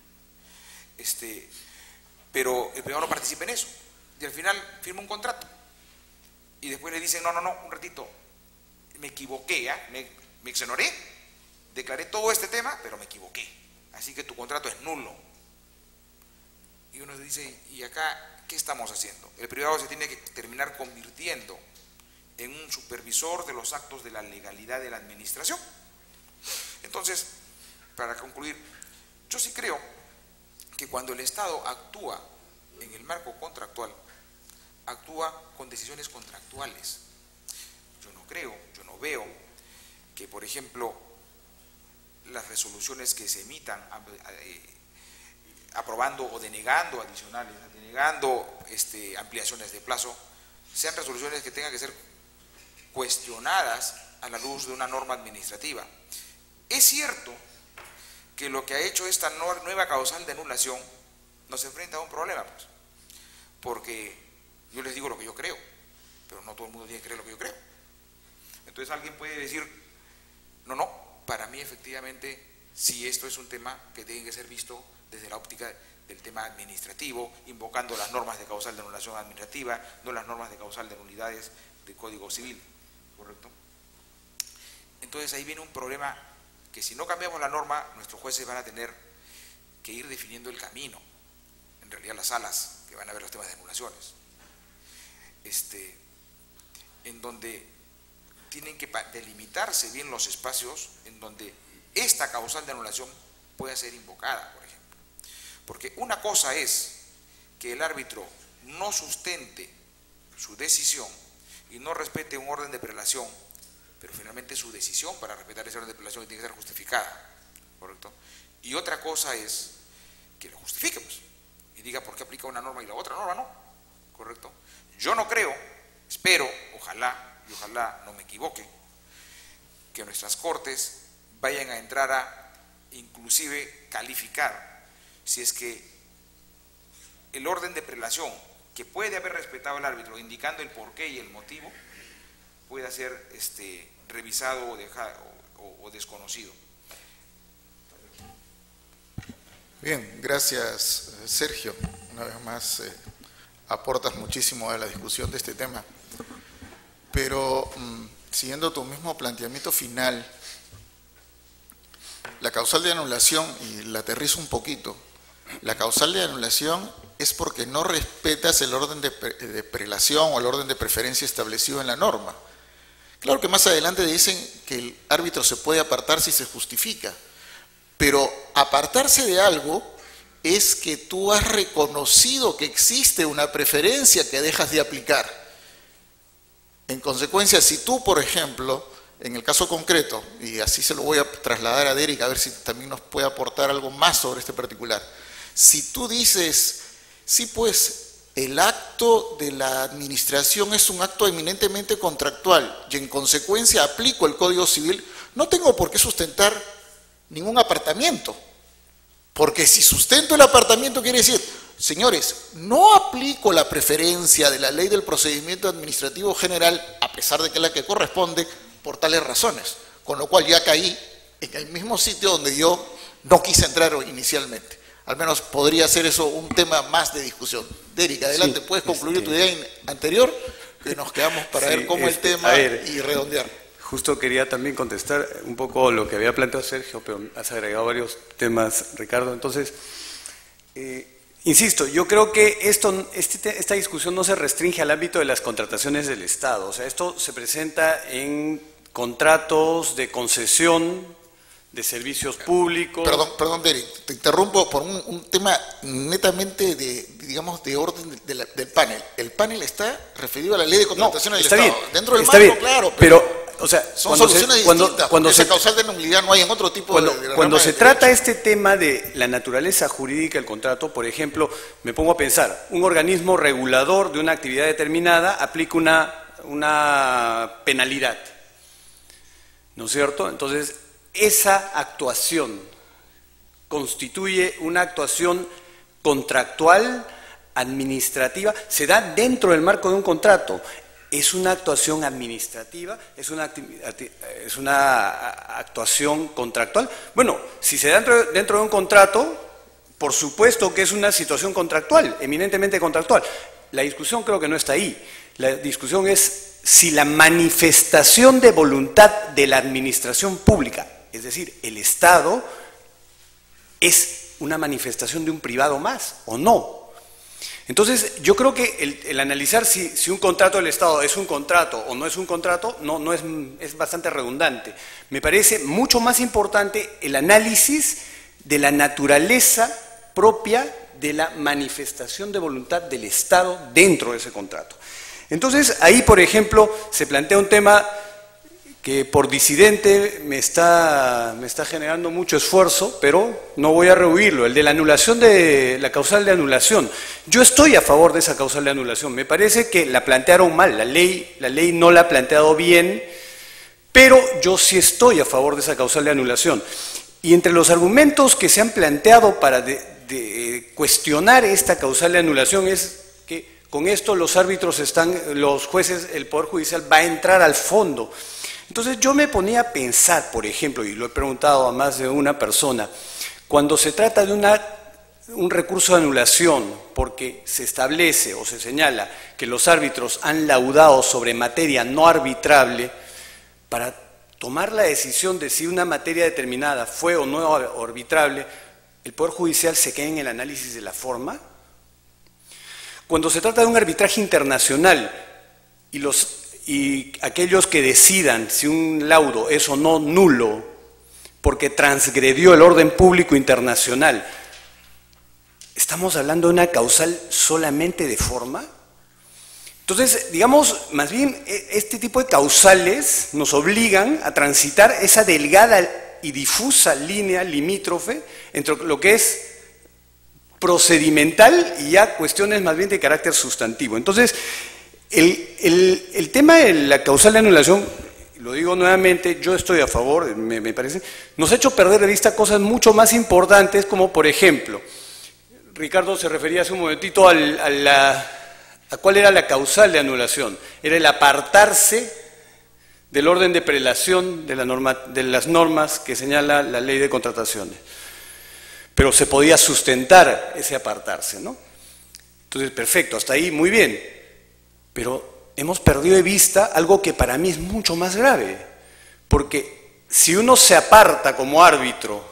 S3: Pero el privado no participa en eso. Y al final firma un contrato. Y después le dicen, no, un ratito, me equivoqué, ¿ya? Me exoneré, declaré todo este tema, pero me equivoqué. Así que tu contrato es nulo. Y uno dice, ¿y acá qué estamos haciendo? El privado se tiene que terminar convirtiendo en un supervisor de los actos de la legalidad de la administración. Entonces, para concluir, yo sí creo que cuando el Estado actúa en el marco contractual, actúa con decisiones contractuales. Yo no veo que, por ejemplo, las resoluciones que se emitan aprobando o denegando adicionales, denegando ampliaciones de plazo, sean resoluciones que tengan que ser cuestionadas a la luz de una norma administrativa. Es cierto que lo que ha hecho esta nueva causal de anulación nos enfrenta a un problema, pues, porque yo les digo lo que yo creo, pero no todo el mundo tiene que creer lo que yo creo. Entonces alguien puede decir, no, para mí efectivamente sí, esto es un tema que tiene que ser visto desde la óptica del tema administrativo, invocando las normas de causal de anulación administrativa, no las normas de causal de nulidades del Código Civil, ¿correcto? Entonces ahí viene un problema que si no cambiamos la norma, nuestros jueces van a tener que ir definiendo el camino, en realidad las salas que van a ver los temas de anulaciones, en donde tienen que delimitarse bien los espacios en donde esta causal de anulación pueda ser invocada, por ejemplo. Porque una cosa es que el árbitro no sustente su decisión y no respete un orden de prelación, pero finalmente su decisión para respetar ese orden de prelación tiene que ser justificada, ¿correcto? Y otra cosa es que lo justifique, pues, y diga por qué aplica una norma y la otra norma no, ¿correcto? Yo no creo, espero, ojalá no me equivoque, que nuestras cortes vayan a entrar a inclusive calificar si es que el orden de prelación que puede haber respetado el árbitro indicando el porqué y el motivo pueda ser revisado o desconocido.
S2: Bien, gracias Sergio. Una vez más aportas muchísimo a la discusión de este tema. Pero siguiendo tu mismo planteamiento final, la causal de anulación, y la aterrizo un poquito, la causal de anulación es porque no respetas el orden de prelación o el orden de preferencia establecido en la norma. Claro que más adelante dicen que el árbitro se puede apartar si se justifica, pero apartarse de algo es que tú has reconocido que existe una preferencia que dejas de aplicar. En consecuencia, si tú, por ejemplo, en el caso concreto, y así se lo voy a trasladar a Derek a ver si también nos puede aportar algo más sobre este particular. Si tú dices, sí, pues el acto de la administración es un acto eminentemente contractual y en consecuencia aplico el Código Civil, no tengo por qué sustentar ningún apartamiento. Porque si sustento el apartamiento quiere decir, señores, no aplico la preferencia de la Ley del Procedimiento Administrativo General, a pesar de que es la que corresponde, por tales razones. Con lo cual ya caí en el mismo sitio donde yo no quise entrar inicialmente. Al menos podría ser eso un tema más de discusión. Derek, adelante, sí, puedes concluir tu idea anterior, que nos quedamos para ver cómo el tema y redondear.
S4: Justo quería también contestar un poco lo que había planteado Sergio, pero has agregado varios temas, Ricardo. Entonces, insisto, yo creo que esta discusión no se restringe al ámbito de las contrataciones del Estado. O sea, esto se presenta en contratos de concesión de servicios públicos.
S2: Perdón, Derek, te interrumpo por un tema netamente de orden del panel. El panel está referido a la Ley de Contrataciones del Estado.
S4: Bien,
S2: dentro del marco, claro, pero o sea, son soluciones distintas. Cuando esa causal de nulidad no hay en otro tipo
S4: Cuando se trata este tema de la naturaleza jurídica del contrato, por ejemplo, me pongo a pensar, un organismo regulador de una actividad determinada aplica una penalidad, ¿no es cierto? Entonces, esa actuación constituye una actuación contractual, administrativa, se da dentro del marco de un contrato. Es una actuación administrativa, es una actuación contractual. Bueno, si se da dentro de un contrato, por supuesto que es una situación contractual, eminentemente contractual. La discusión creo que no está ahí. La discusión es si la manifestación de voluntad de la administración pública, es decir, el Estado, es una manifestación de un privado más o no. Entonces, yo creo que el analizar si un contrato del Estado es un contrato o no es un contrato, es bastante redundante. Me parece mucho más importante el análisis de la naturaleza propia de la manifestación de voluntad del Estado dentro de ese contrato. Entonces, ahí, por ejemplo, se plantea un tema que por disidente me está generando mucho esfuerzo, pero no voy a rehuirlo, el de la anulación de la causal de anulación. Yo estoy a favor de esa causal de anulación, me parece que la plantearon mal, la ley no la ha planteado bien, pero yo sí estoy a favor de esa causal de anulación. Y entre los argumentos que se han planteado para cuestionar esta causal de anulación es que con esto los jueces, el Poder Judicial va a entrar al fondo. Entonces yo me ponía a pensar, por ejemplo, y lo he preguntado a más de una persona, cuando se trata de un recurso de anulación porque se establece o se señala que los árbitros han laudado sobre materia no arbitrable, para tomar la decisión de si una materia determinada fue o no arbitrable, ¿el Poder Judicial se queda en el análisis de la forma? Cuando se trata de un arbitraje internacional y aquellos que decidan si un laudo es o no nulo porque transgredió el orden público internacional, ¿estamos hablando de una causal solamente de forma? Entonces, digamos, más bien este tipo de causales nos obligan a transitar esa delgada y difusa línea limítrofe entre lo que es procedimental y ya cuestiones más bien de carácter sustantivo. Entonces, el tema de la causal de anulación, lo digo nuevamente, yo estoy a favor, me parece, nos ha hecho perder de vista cosas mucho más importantes, como por ejemplo, Ricardo se refería hace un momentito a cuál era la causal de anulación, era el apartarse del orden de prelación de las normas que señala la Ley de Contrataciones. pero se podía sustentar ese apartarse, ¿no? Entonces, perfecto, hasta ahí muy bien, pero hemos perdido de vista algo que para mí es mucho más grave, porque si uno se aparta como árbitro,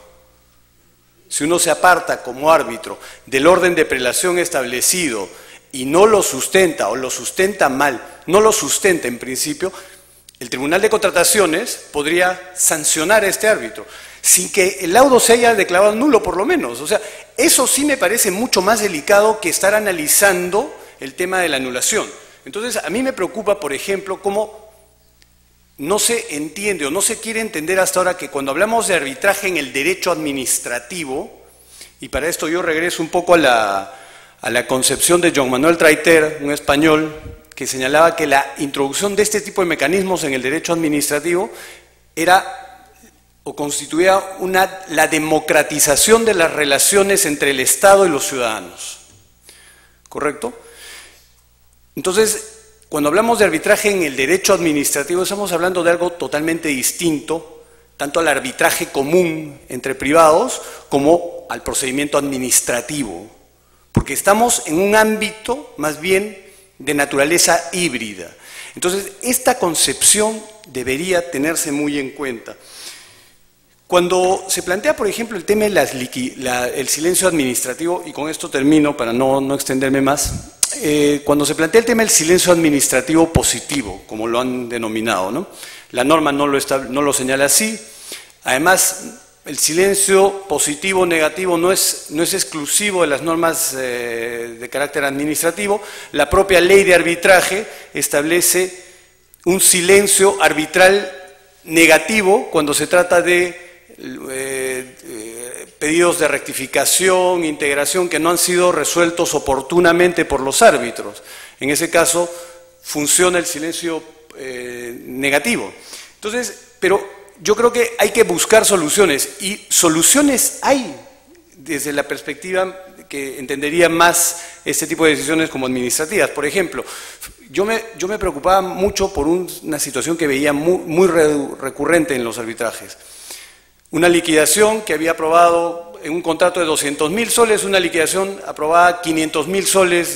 S4: del orden de prelación establecido y no lo sustenta o lo sustenta mal, no lo sustenta en principio, el Tribunal de Contrataciones podría sancionar a este árbitro, sin que el laudo se haya declarado nulo por lo menos. O sea, eso sí me parece mucho más delicado que estar analizando el tema de la anulación. Entonces, a mí me preocupa, por ejemplo, cómo no se entiende o no se quiere entender hasta ahora que cuando hablamos de arbitraje en el derecho administrativo, y para esto yo regreso un poco a la concepción de Joan Manuel Traiter, un español, que señalaba que la introducción de este tipo de mecanismos en el derecho administrativo era o constituía la democratización de las relaciones entre el Estado y los ciudadanos. ¿Correcto? Entonces, cuando hablamos de arbitraje en el derecho administrativo, estamos hablando de algo totalmente distinto, tanto al arbitraje común entre privados como al procedimiento administrativo, porque estamos en un ámbito más bien de naturaleza híbrida. Entonces, esta concepción debería tenerse muy en cuenta. Cuando se plantea, por ejemplo, el tema del silencio administrativo, y con esto termino para no extenderme más, cuando se plantea el tema del silencio administrativo positivo, como lo han denominado, ¿no? La norma no lo señala así. Además, el silencio positivo o negativo no es exclusivo de las normas de carácter administrativo. La propia ley de arbitraje establece un silencio arbitral negativo cuando se trata de pedidos de rectificación, integración que no han sido resueltos oportunamente por los árbitros. En ese caso funciona el silencio negativo. Entonces, pero yo creo que hay que buscar soluciones, y soluciones hay desde la perspectiva que entendería más este tipo de decisiones como administrativas. Por ejemplo, yo me preocupaba mucho por una situación que veía muy recurrente en los arbitrajes. Una liquidación que había aprobado en un contrato de 200.000 soles, una liquidación aprobada 500.000 soles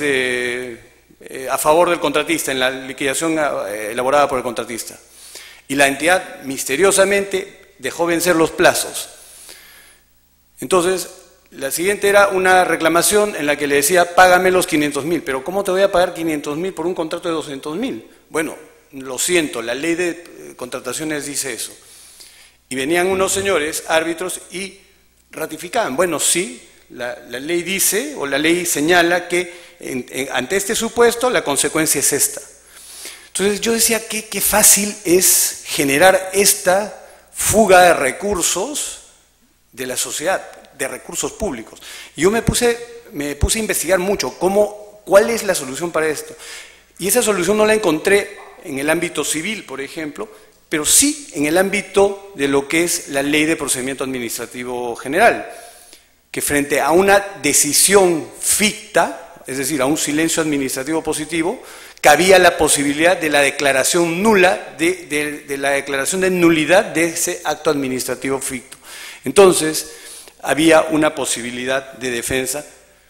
S4: a favor del contratista, en la liquidación elaborada por el contratista. Y la entidad misteriosamente dejó vencer los plazos. Entonces, la siguiente era una reclamación en la que le decía, págame los 500.000, pero ¿cómo te voy a pagar 500.000 por un contrato de 200.000? Bueno, lo siento, la ley de contrataciones dice eso. Y venían unos señores árbitros y ratificaban. Bueno, sí, la ley dice, o la ley señala que ante este supuesto la consecuencia es esta. Entonces yo decía que qué fácil es generar esta fuga de recursos de la sociedad, de recursos públicos. Y yo me puse a investigar mucho cuál es la solución para esto. Y esa solución no la encontré en el ámbito civil, por ejemplo, pero sí en el ámbito de lo que es la Ley de Procedimiento Administrativo General, que frente a una decisión ficta, es decir, a un silencio administrativo positivo, cabía la posibilidad de la declaración nula, de la declaración de nulidad de ese acto administrativo ficto. Entonces, había una posibilidad de defensa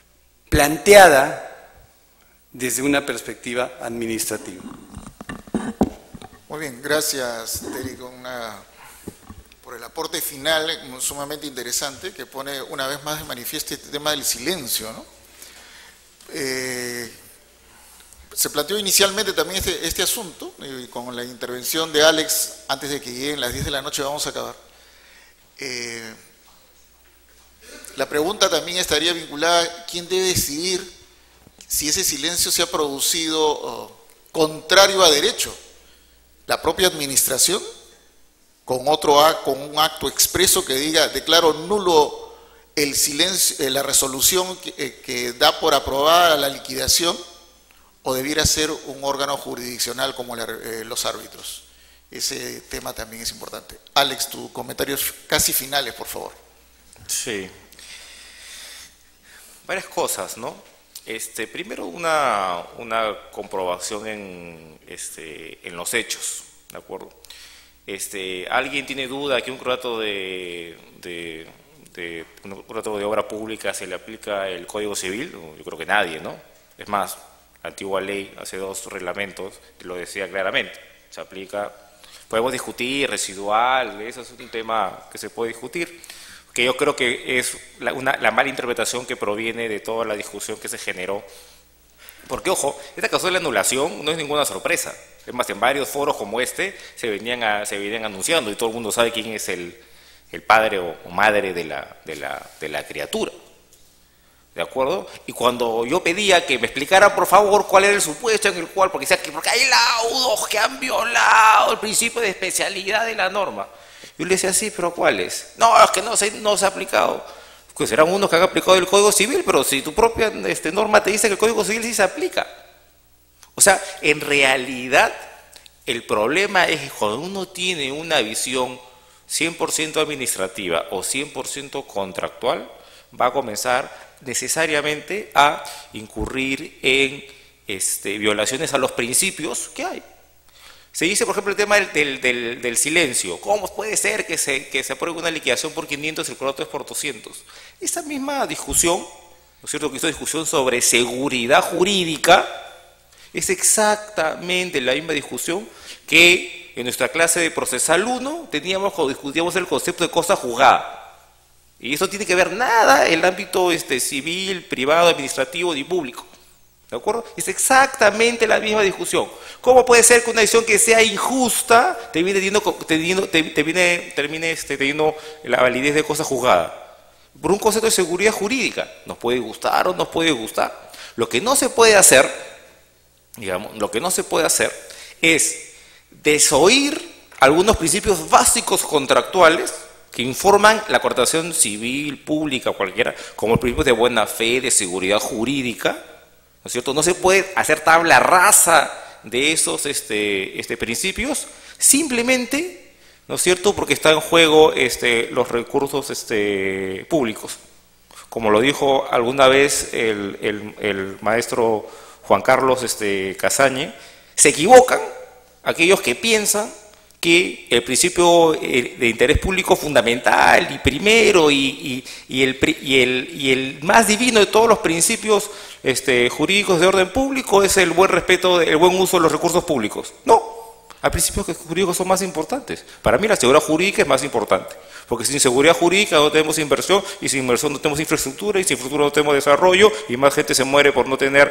S4: planteada desde una perspectiva administrativa.
S2: Muy bien, gracias, Terry, por el aporte final sumamente interesante que pone una vez más de manifiesto este tema del silencio, ¿no? Se planteó inicialmente también este asunto, y con la intervención de Alex, antes de que lleguen las 10 de la noche vamos a acabar. La pregunta también estaría vinculada, ¿quién debe decidir si ese silencio se ha producido contrario a derecho? ¿La propia administración? Con un acto expreso que diga, declaro nulo el silencio, la resolución que da por aprobada la liquidación, o debiera ser un órgano jurisdiccional como los árbitros. Ese tema también es importante. Alex, tus comentarios casi finales, por favor.
S5: Sí. Varias cosas, ¿no? Primero una comprobación en los hechos, ¿de acuerdo? Alguien tiene duda que un contrato de un contrato de obra pública se le aplica el Código Civil? Yo creo que nadie, ¿no? Es más, la antigua ley, hace 2 reglamentos, lo decía claramente, se aplica, podemos discutir, residual, eso es un tema que se puede discutir, que yo creo que es la mala interpretación que proviene de toda la discusión que se generó. Porque, ojo, esta causal de anulación no es ninguna sorpresa. Es más, en varios foros como este se venían anunciando y todo el mundo sabe quién es el padre o madre de la criatura. ¿De acuerdo? Y cuando yo pedía que me explicara, por favor, cuál era el supuesto en el cual, porque decía que porque hay laudos que han violado el principio de especialidad de la norma. Yo le decía, sí, pero ¿cuáles? No, es que no se ha aplicado. Pues serán unos que han aplicado el Código Civil, pero si tu propia norma te dice que el Código Civil sí se aplica. O sea, en realidad, el problema es que cuando uno tiene una visión 100% administrativa o 100% contractual, va a comenzar necesariamente a incurrir en violaciones a los principios que hay. Se dice, por ejemplo, el tema del silencio. ¿Cómo puede ser que se apruebe una liquidación por 500 y el contrato es por 200? Esa misma discusión, ¿no es cierto?, que esta discusión sobre seguridad jurídica, es exactamente la misma discusión que en nuestra clase de procesal 1 teníamos cuando discutíamos el concepto de cosa juzgada. Y eso tiene que ver nada en el ámbito civil, privado, administrativo ni público. ¿De acuerdo? Es exactamente la misma discusión. ¿Cómo puede ser que una decisión que sea injusta termine teniendo la validez de cosa juzgada? Por un concepto de seguridad jurídica. Nos puede gustar o nos puede gustar. Lo que no se puede hacer, es desoír algunos principios básicos contractuales que informan la contratación civil, pública, cualquiera, como el principio de buena fe, de seguridad jurídica, ¿no es cierto? No se puede hacer tabla rasa de esos principios, simplemente, ¿no es cierto?, porque está en juego los recursos públicos. Como lo dijo alguna vez el maestro Juan Carlos Casañe, se equivocan aquellos que piensan que el principio de interés público fundamental y primero y el más divino de todos los principios jurídicos de orden público es el buen respeto, el buen uso de los recursos públicos. No, hay principios jurídicos son más importantes. Para mí la seguridad jurídica es más importante, porque sin seguridad jurídica no tenemos inversión, y sin inversión no tenemos infraestructura, y sin infraestructura no tenemos desarrollo, y más gente se muere por no tener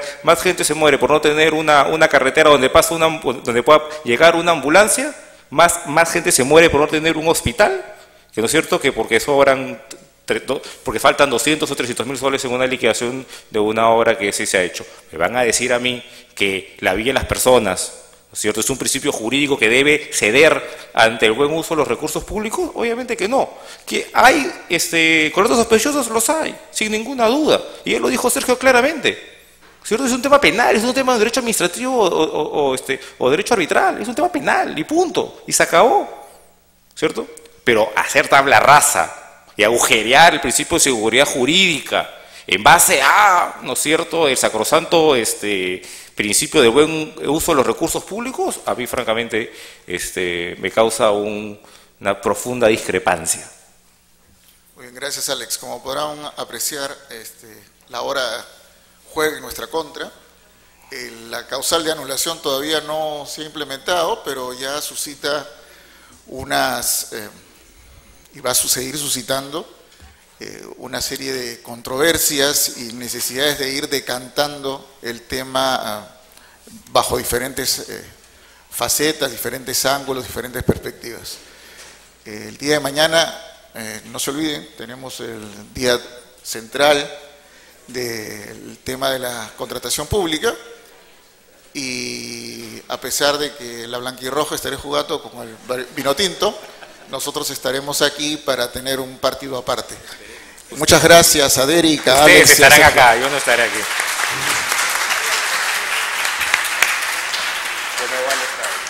S5: una carretera donde pueda llegar una ambulancia. Más gente se muere por no tener un hospital, que no es cierto que porque faltan 200 o 300.000 soles en una liquidación de una obra que sí se ha hecho. Me van a decir a mí que la vida de las personas, ¿no es cierto?, es un principio jurídico que debe ceder ante el buen uso de los recursos públicos. Obviamente que no. Que hay contratos sospechosos, los hay, sin ninguna duda. Y él lo dijo Sergio claramente. ¿Cierto? Es un tema penal, es un tema de derecho administrativo o derecho arbitral, es un tema penal y punto, y se acabó, ¿cierto? Pero hacer tabla rasa y agujerear el principio de seguridad jurídica en base a, ¿no es cierto?, el sacrosanto principio de buen uso de los recursos públicos, a mí francamente me causa una profunda discrepancia.
S2: Muy bien, gracias Alex. Como podrán apreciar, la hora juega en nuestra contra. La causal de anulación todavía no se ha implementado, pero ya suscita y va a seguir suscitando una serie de controversias y necesidades de ir decantando el tema bajo diferentes facetas, diferentes ángulos, diferentes perspectivas. El día de mañana, no se olviden, tenemos el día central del tema de la contratación pública, y a pesar de que la blanquirroja estará jugando con el vino tinto, nosotros estaremos aquí para tener un partido aparte. Muchas gracias a Derek, a Alex.
S5: Ustedes estarán acá, yo no estaré aquí.